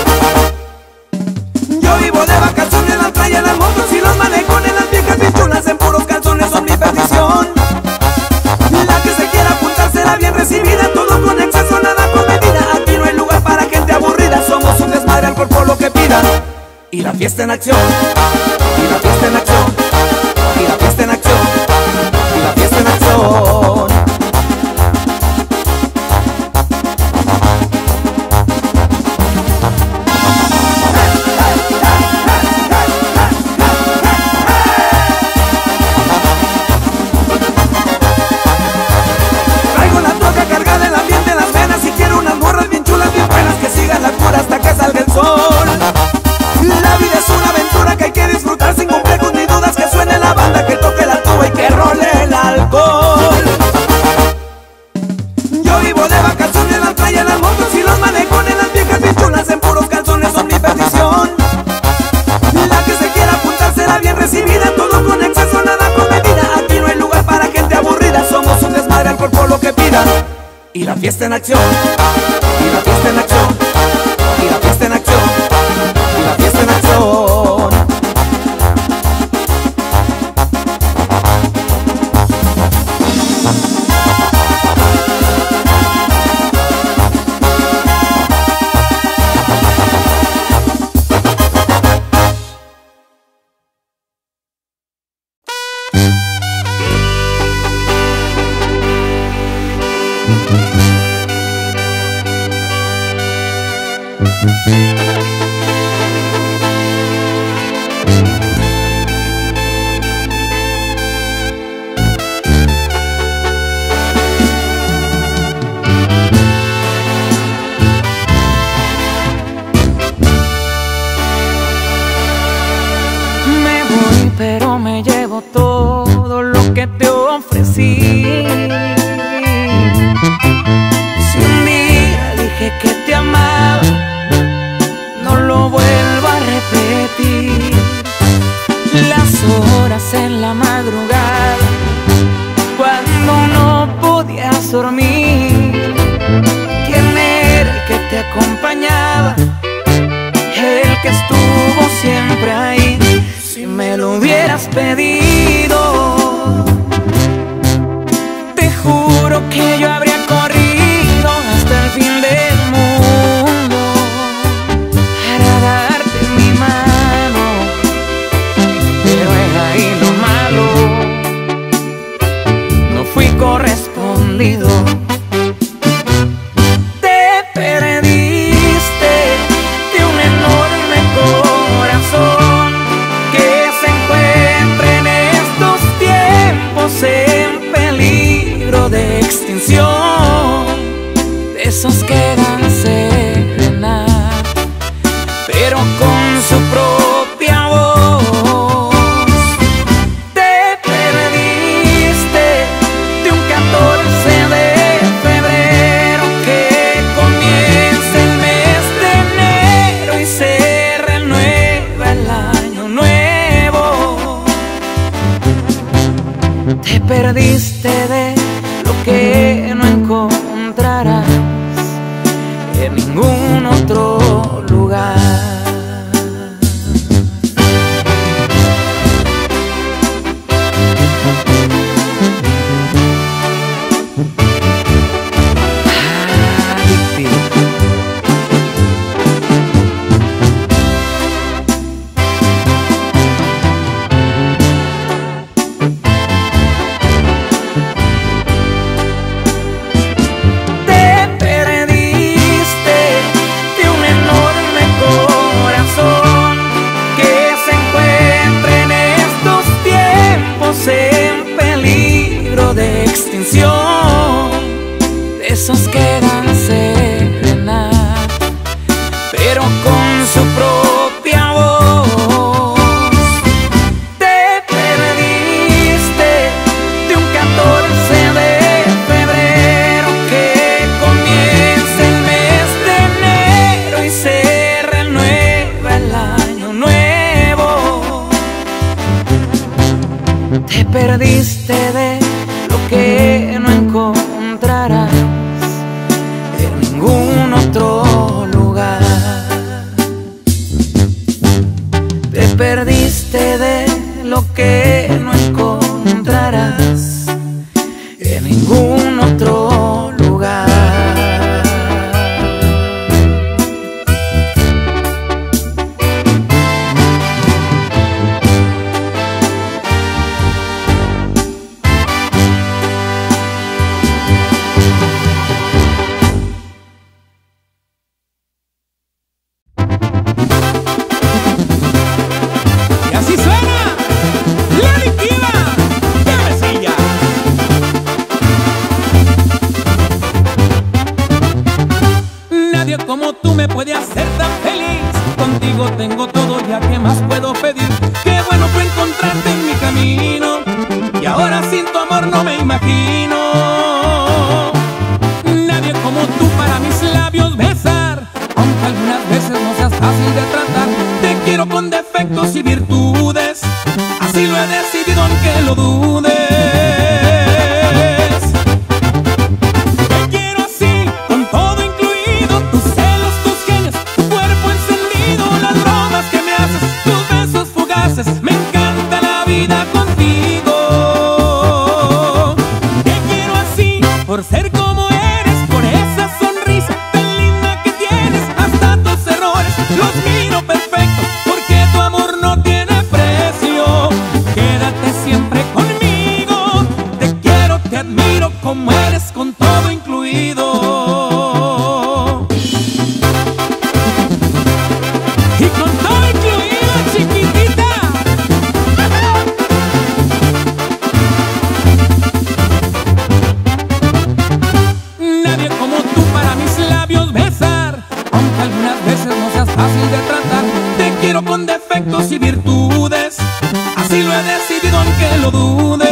Yo vivo de vacaciones en la playa, en las motos y los malecones, las viejas bien chulas en puros calzones son mi perdición. La que se quiera apuntar será bien recibida, todo con exceso, nada con medida. Aquí no hay lugar para gente aburrida, somos un desmadre al cuerpo lo que pida. Y la fiesta en acción, y la fiesta en acción, y la fiesta en acción, y la fiesta en acción. Traigo la troca cargada, el ambiente en las venas y quiero unas morras bien chulas, bien buenas, que sigan la cura hasta que salga el sol. La vida es una aventura que hay que disfrutar sin complejos ni dudas, que suene la banda, que toque la tuba y que role el alcohol. Yo vivo de vacaciones en la playa, en las motos y los malecones, las viejas bien chulas en puros calzones son mi perdición. La que se quiera apuntar será bien recibida, todo con exceso, nada con medida. Aquí no hay lugar para gente aburrida, somos un desmadre al cuerpo lo que pida. Y la fiesta en acción, y la fiesta en acción, y la fiesta en acción, y la fiesta en acción. Me voy, pero me llevo todo lo que te ofrecí. Si un día dije que te amaba, no lo vuelvo a repetir. Las horas en la madrugada, cuando no podías dormir, ¿quién era el que te acompañaba? El que estuvo siempre ahí. Si me lo hubieras pedido, te juro que yo habría corrido hasta el fin del mundo para darte mi mano. Pero es ahí lo malo, no fui correspondido. En peligro de extinción, de esos que dan serenata, pero con su propia voz. Te perdiste de un catorce de febrero que comienza el mes de enero. en ningún otro lugar. De esos que dan serenata, pero con su propia voz. Te perdiste de un catorce de febrero que comienza el mes de enero y se renueva el año nuevo. Te perdiste de lo que no encontrarás en ningún otro lugar. Te perdiste de lo que no encontrarás en ningún otro lugar. Como tú me puedes hacer tan feliz. Contigo tengo todo, ya que más puedo pedir. Qué bueno fue encontrarte en mi camino, y ahora sin tu amor no me imagino. Nadie como tú para mis labios besar, aunque algunas veces no seas fácil de tratar. Te quiero con defectos y virtudes, así lo he decidido aunque lo dudes. Me encanta la vida contigo. Te quiero así, por ser como eres, por esa sonrisa tan linda que tienes. Hasta tus errores los miro perfectos, porque tu amor no tiene precio. Quédate siempre conmigo. Te quiero, te admiro como eres, con todo incluido. Y con todo incluido, chiquitita. Fácil de tratar, te quiero con defectos y virtudes, así lo he decidido aunque lo dudes.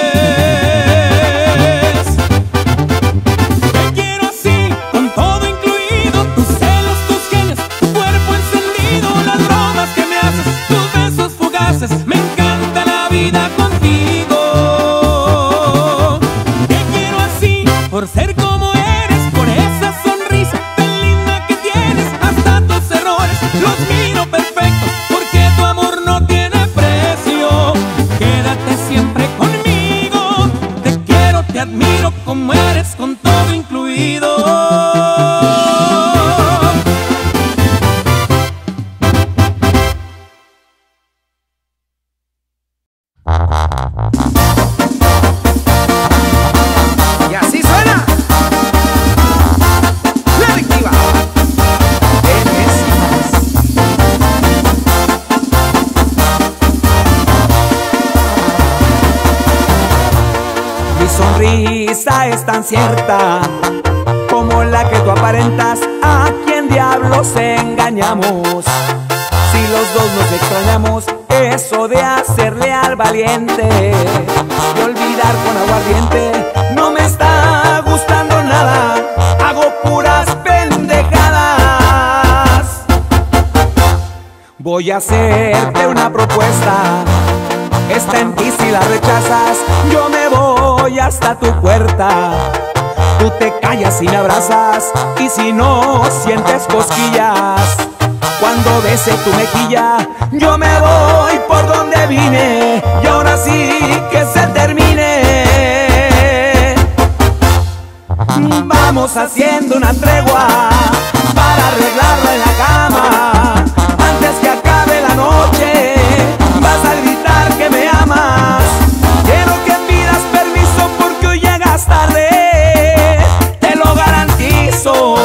Te quiero así, con todo incluido, tus celos, tus genios, tu cuerpo encendido, las bromas que me haces, tus besos fugaces. Me encanta la vida contigo. Te quiero así, por ser como eres, por esa sonrisa tan linda que tienes. Hasta tus errores los miro perfectos, porque tu amor no tiene precio. Quédate siempre conmigo. Te quiero, te admiro como eres, con todo incluido. Y así suena La Adictiva. Mi sonrisa es tan cierta como la que tú aparentas. ¿A quién diablos engañamos? Si los dos nos extrañamos, eso de hacerle al valiente, de olvidar con aguardiente, no me está gustando nada. Hago puras pendejadas. Voy a hacerte una propuesta, está en ti si la rechazas. Yo me voy hasta tu puerta, Tú te callas y me abrazas, y si no sientes cosquillas. Cuando bese tu mejilla, yo me voy por donde vine, y ahora sí que se termine. Vamos haciendo una tregua para arreglarla en la cama. Antes que acabe la noche, vas a gritar que me amas. Quiero que pidas permiso porque hoy llegas tarde, te lo garantizo.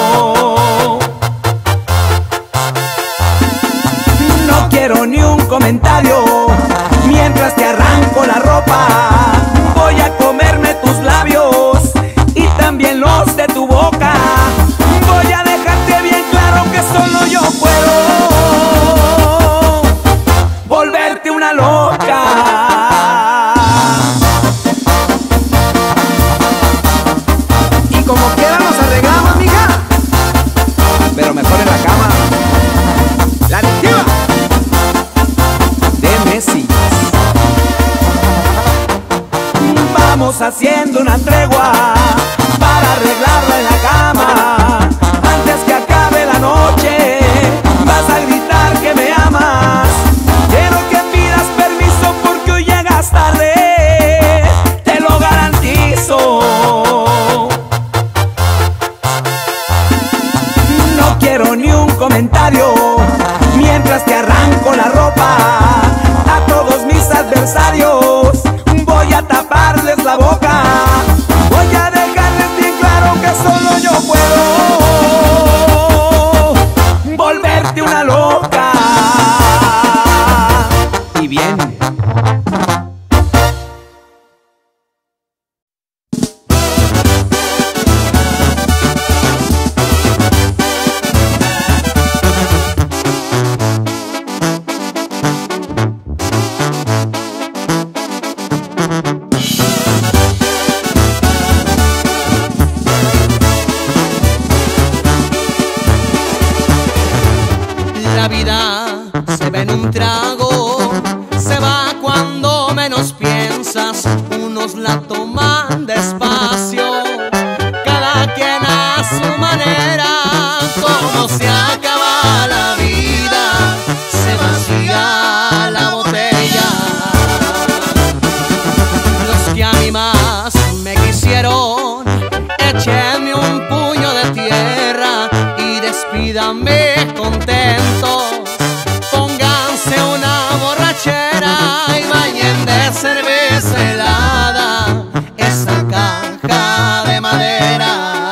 No quiero ni un comentario mientras te arranco la ropa. Voy a comerme tus labios y también los de tu boca. Voy a dejarte bien claro que solo yo puedo volverte una loca. Y como quiera nos arreglamos, mija, pero mejor en la cama. La adictiva de Messi. Vamos haciendo una tregua para arreglarla en la cama. Antes que acabe la noche, vas a gritar que me amas. Quiero que pidas permiso porque hoy llegas tarde, te lo garantizo. No quiero ni un comentario mientras te arranco la ropa. A todos mis adversarios voy a taparles la boca. Voy a dejarles bien claro que solo yo puedo volverte una loca. Y bien. La vida se ve en un trago, se va cuando menos piensas. Unos la toman despacio, cada quien a su manera. Como se acaba la vida, se vacía la botella. Los que a mí más me quisieron, échenme un puño de tierra y despídanme contentos. Pónganse una borrachera y bañen de cerveza helada esa caja de madera.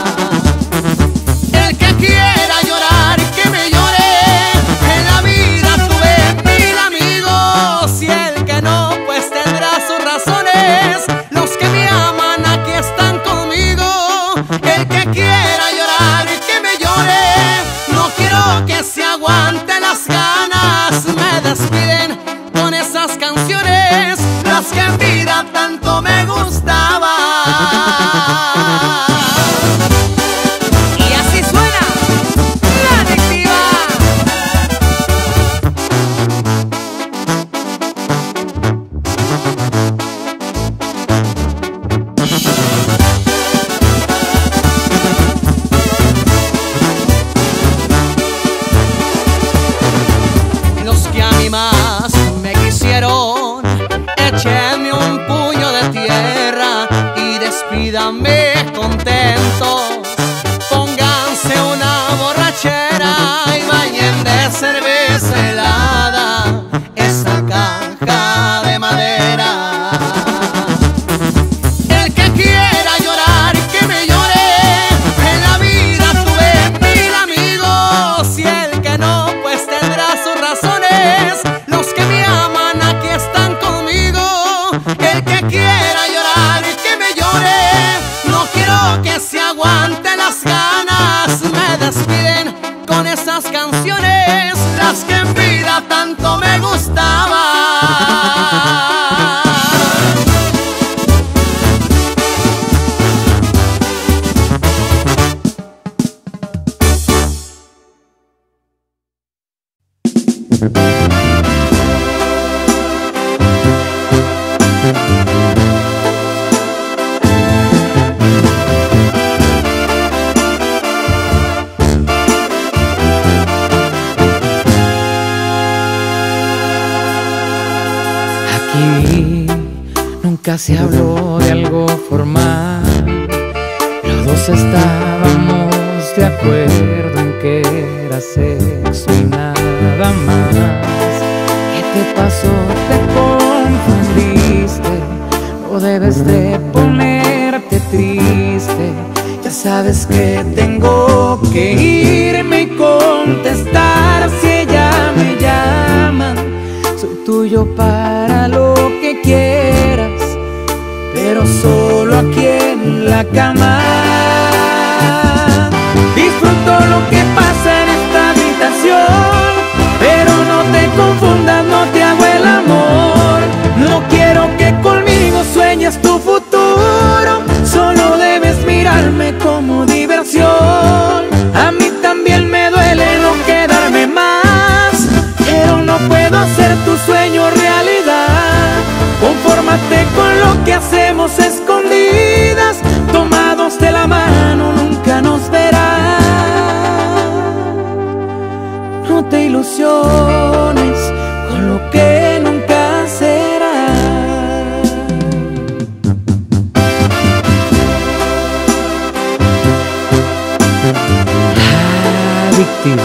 El que quiera llorar, que me llore. En la vida tuve mil amigos, y el que no, pues tendrá sus razones. Los que me aman aquí están conmigo. El que quiera llorar, que me llore. No quiero que se aguante las ganas. Me despiden con esas canciones, las que en vida tanto me gustaban. Y así suena la adictiva. Los que a mí más me quisieron, échenme un puño de tierra y despídanme contentos. Pónganse una borrachera y bañen de cerveza helada esa caja de madera. El que quiera llorar, que me llore. En la vida tuve mil amigos, y el que no, pues tendrá sus razones. Los que me aman aquí están conmigo. El que quiera llorar, que me llore. No quiero que se aguante las ganas. Me despiden con esas canciones, las que en vida tanto me gustaban. Nunca se habló de algo formal, los dos estábamos de acuerdo en que era sexo y nada más. ¿Qué te pasó? ¿Te confundiste? ¿O debes de ponerte triste? Ya sabes que tengo que irme y contestar si ella me llama. Soy tuyo para lo que quieras, pero solo aquí en la cama. Disfruto lo que pasa en esta habitación, pero no te confundas, no te hago el amor. No quiero que conmigo sueñes tu futuro, solo debes mirarme como diversión. A mí también me duele no quedarme más, pero no puedo hacer tu sueño realidad. Confórmate con lo que hacemos escondidas, tomados de la mano nunca nos verán. No te ilusiones con lo que nunca será. Adictivo.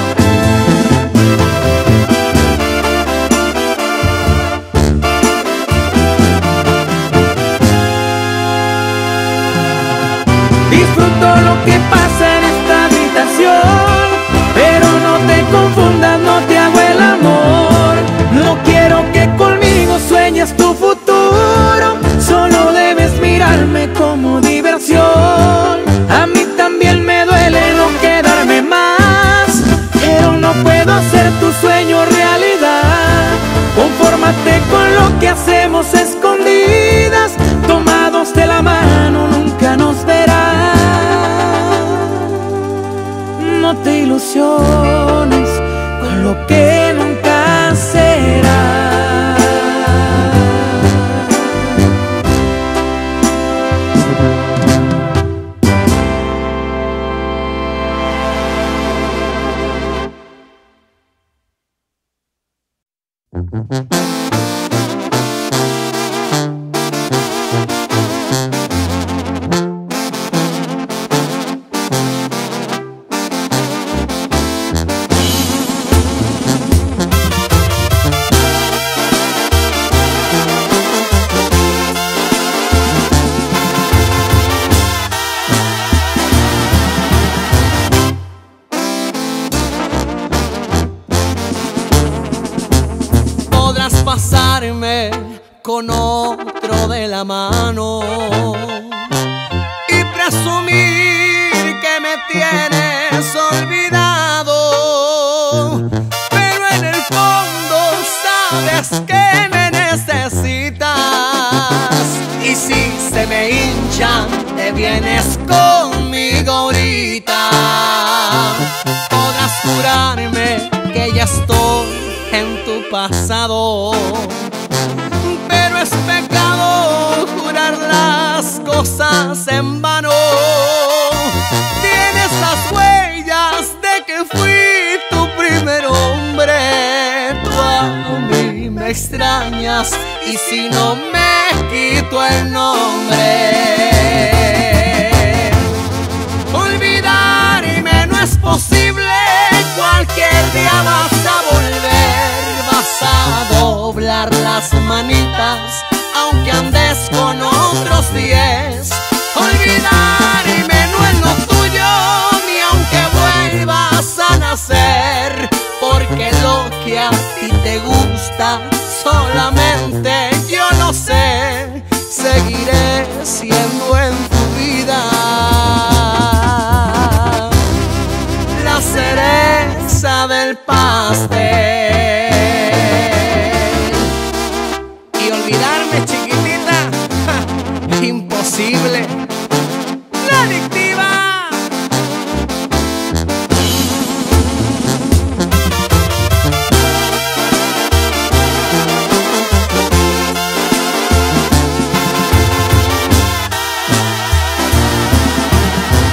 Disfruto lo que pasa en esta habitación, pero no te confundas, no te hago el amor. No quiero que conmigo sueñes tu futuro, solo debes mirarme como diversión. A mí también me duele no quedarme más, pero no puedo hacer tu sueño realidad. Confórmate con lo que hacemos escondidas, tomados de la mano nunca nos verán. No te ilusiones con lo que nunca será. Pasarme con otro de la mano y presumir que me tienes olvidado, pero en el fondo sabes que me necesitas, y si se me hinchan te vienes conmigo ahorita. Podrás jurarme que ya estoy en tu pasado, pero es pecado jurar las cosas en vano. Tienes las huellas de que fui tu primer hombre. Tú a mí me extrañas y si no me quito el nombre. Olvidarme no es posible, cualquier día vas a volver, vas a doblar las manitas, aunque andes con otros diez. Olvidarme no es lo tuyo, ni aunque vuelvas a nacer, porque lo que a ti te gusta solamente yo lo sé. Seguiré siendo en tu vida la cereza del pastel. Y olvidarme, chiquitita, ja, imposible. La adictiva.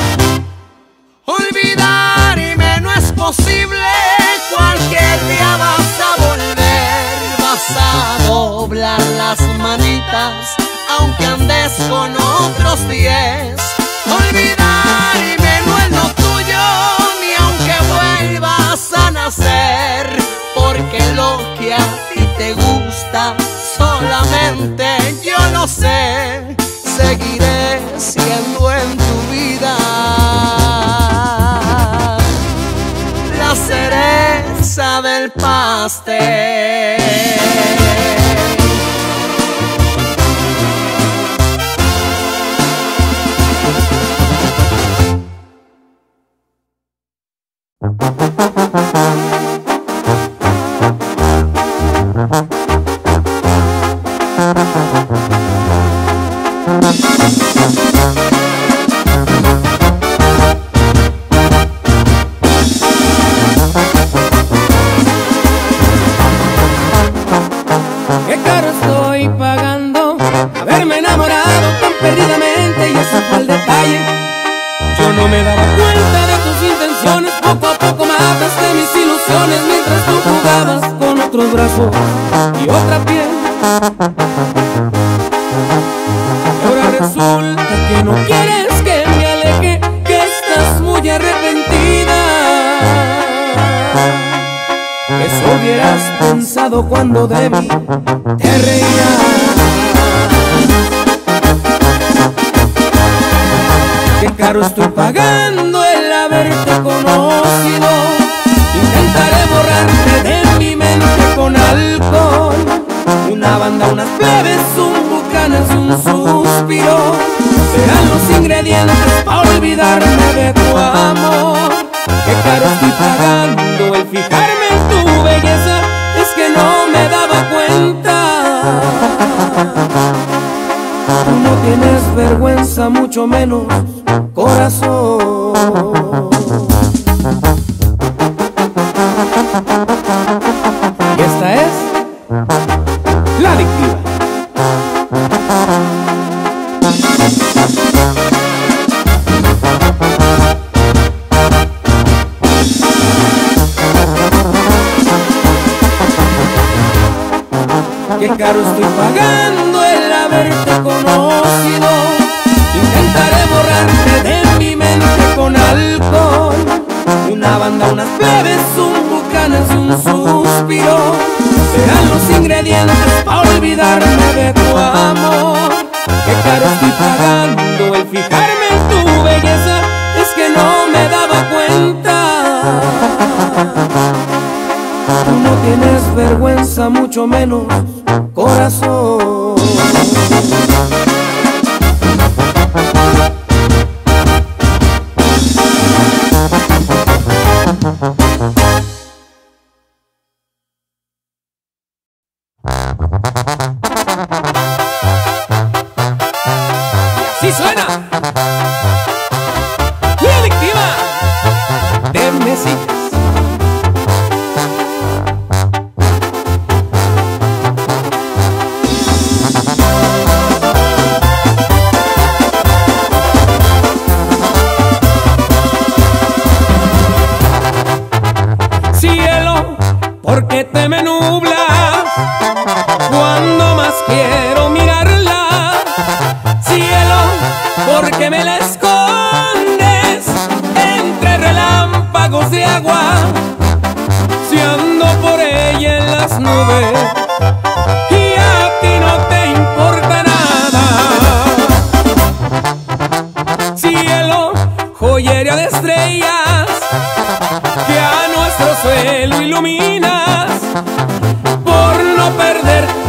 Olvidarme no es posible, cualquier día va cerca del pastel. Qué caro estoy pagando haberme enamorado tan perdidamente, y ese fue el detalle. Yo no me daba cuenta de tus intenciones, poco a poco mataste mis ilusiones mientras tú jugabas con otros brazos y otra piel. Y ahora resulta que no quieres que me aleje, que estás muy arrepentida. Eso hubieras pensado cuando de mí te reías. Qué caro estoy pagando el haberte conocido. Intentaré borrarte de mi mente con alcohol, una banda, unas plebes, un bucanas y un suspiro. Serán los ingredientes para olvidarme de tu amor. Qué caro estoy pagando el fijarme en tu belleza, es que no me daba cuenta. Tú no tienes vergüenza, mucho menos corazón. Y esta es La Adictiva. Qué caro estoy pagando el haberte conocido. Intentaré borrarte de mi mente con alcohol, una banda, unas plebes, un bucanas y un suspiro. Serán los ingredientes para olvidarme de tu amor. Qué caro estoy pagando el fijarme en tu belleza, es que no me daba cuenta. Tú no tienes vergüenza, mucho menos corazón. Y así suena La Adictiva de Mesillas. ¿Por qué te me nublas cuando más quiero mirarla? Cielo, ¿por qué me la escondes entre relámpagos de agua? Si ando por ella en las nubes y a ti no te importa nada. Cielo, joyería de estrellas que a nuestro suelo iluminas, por no perder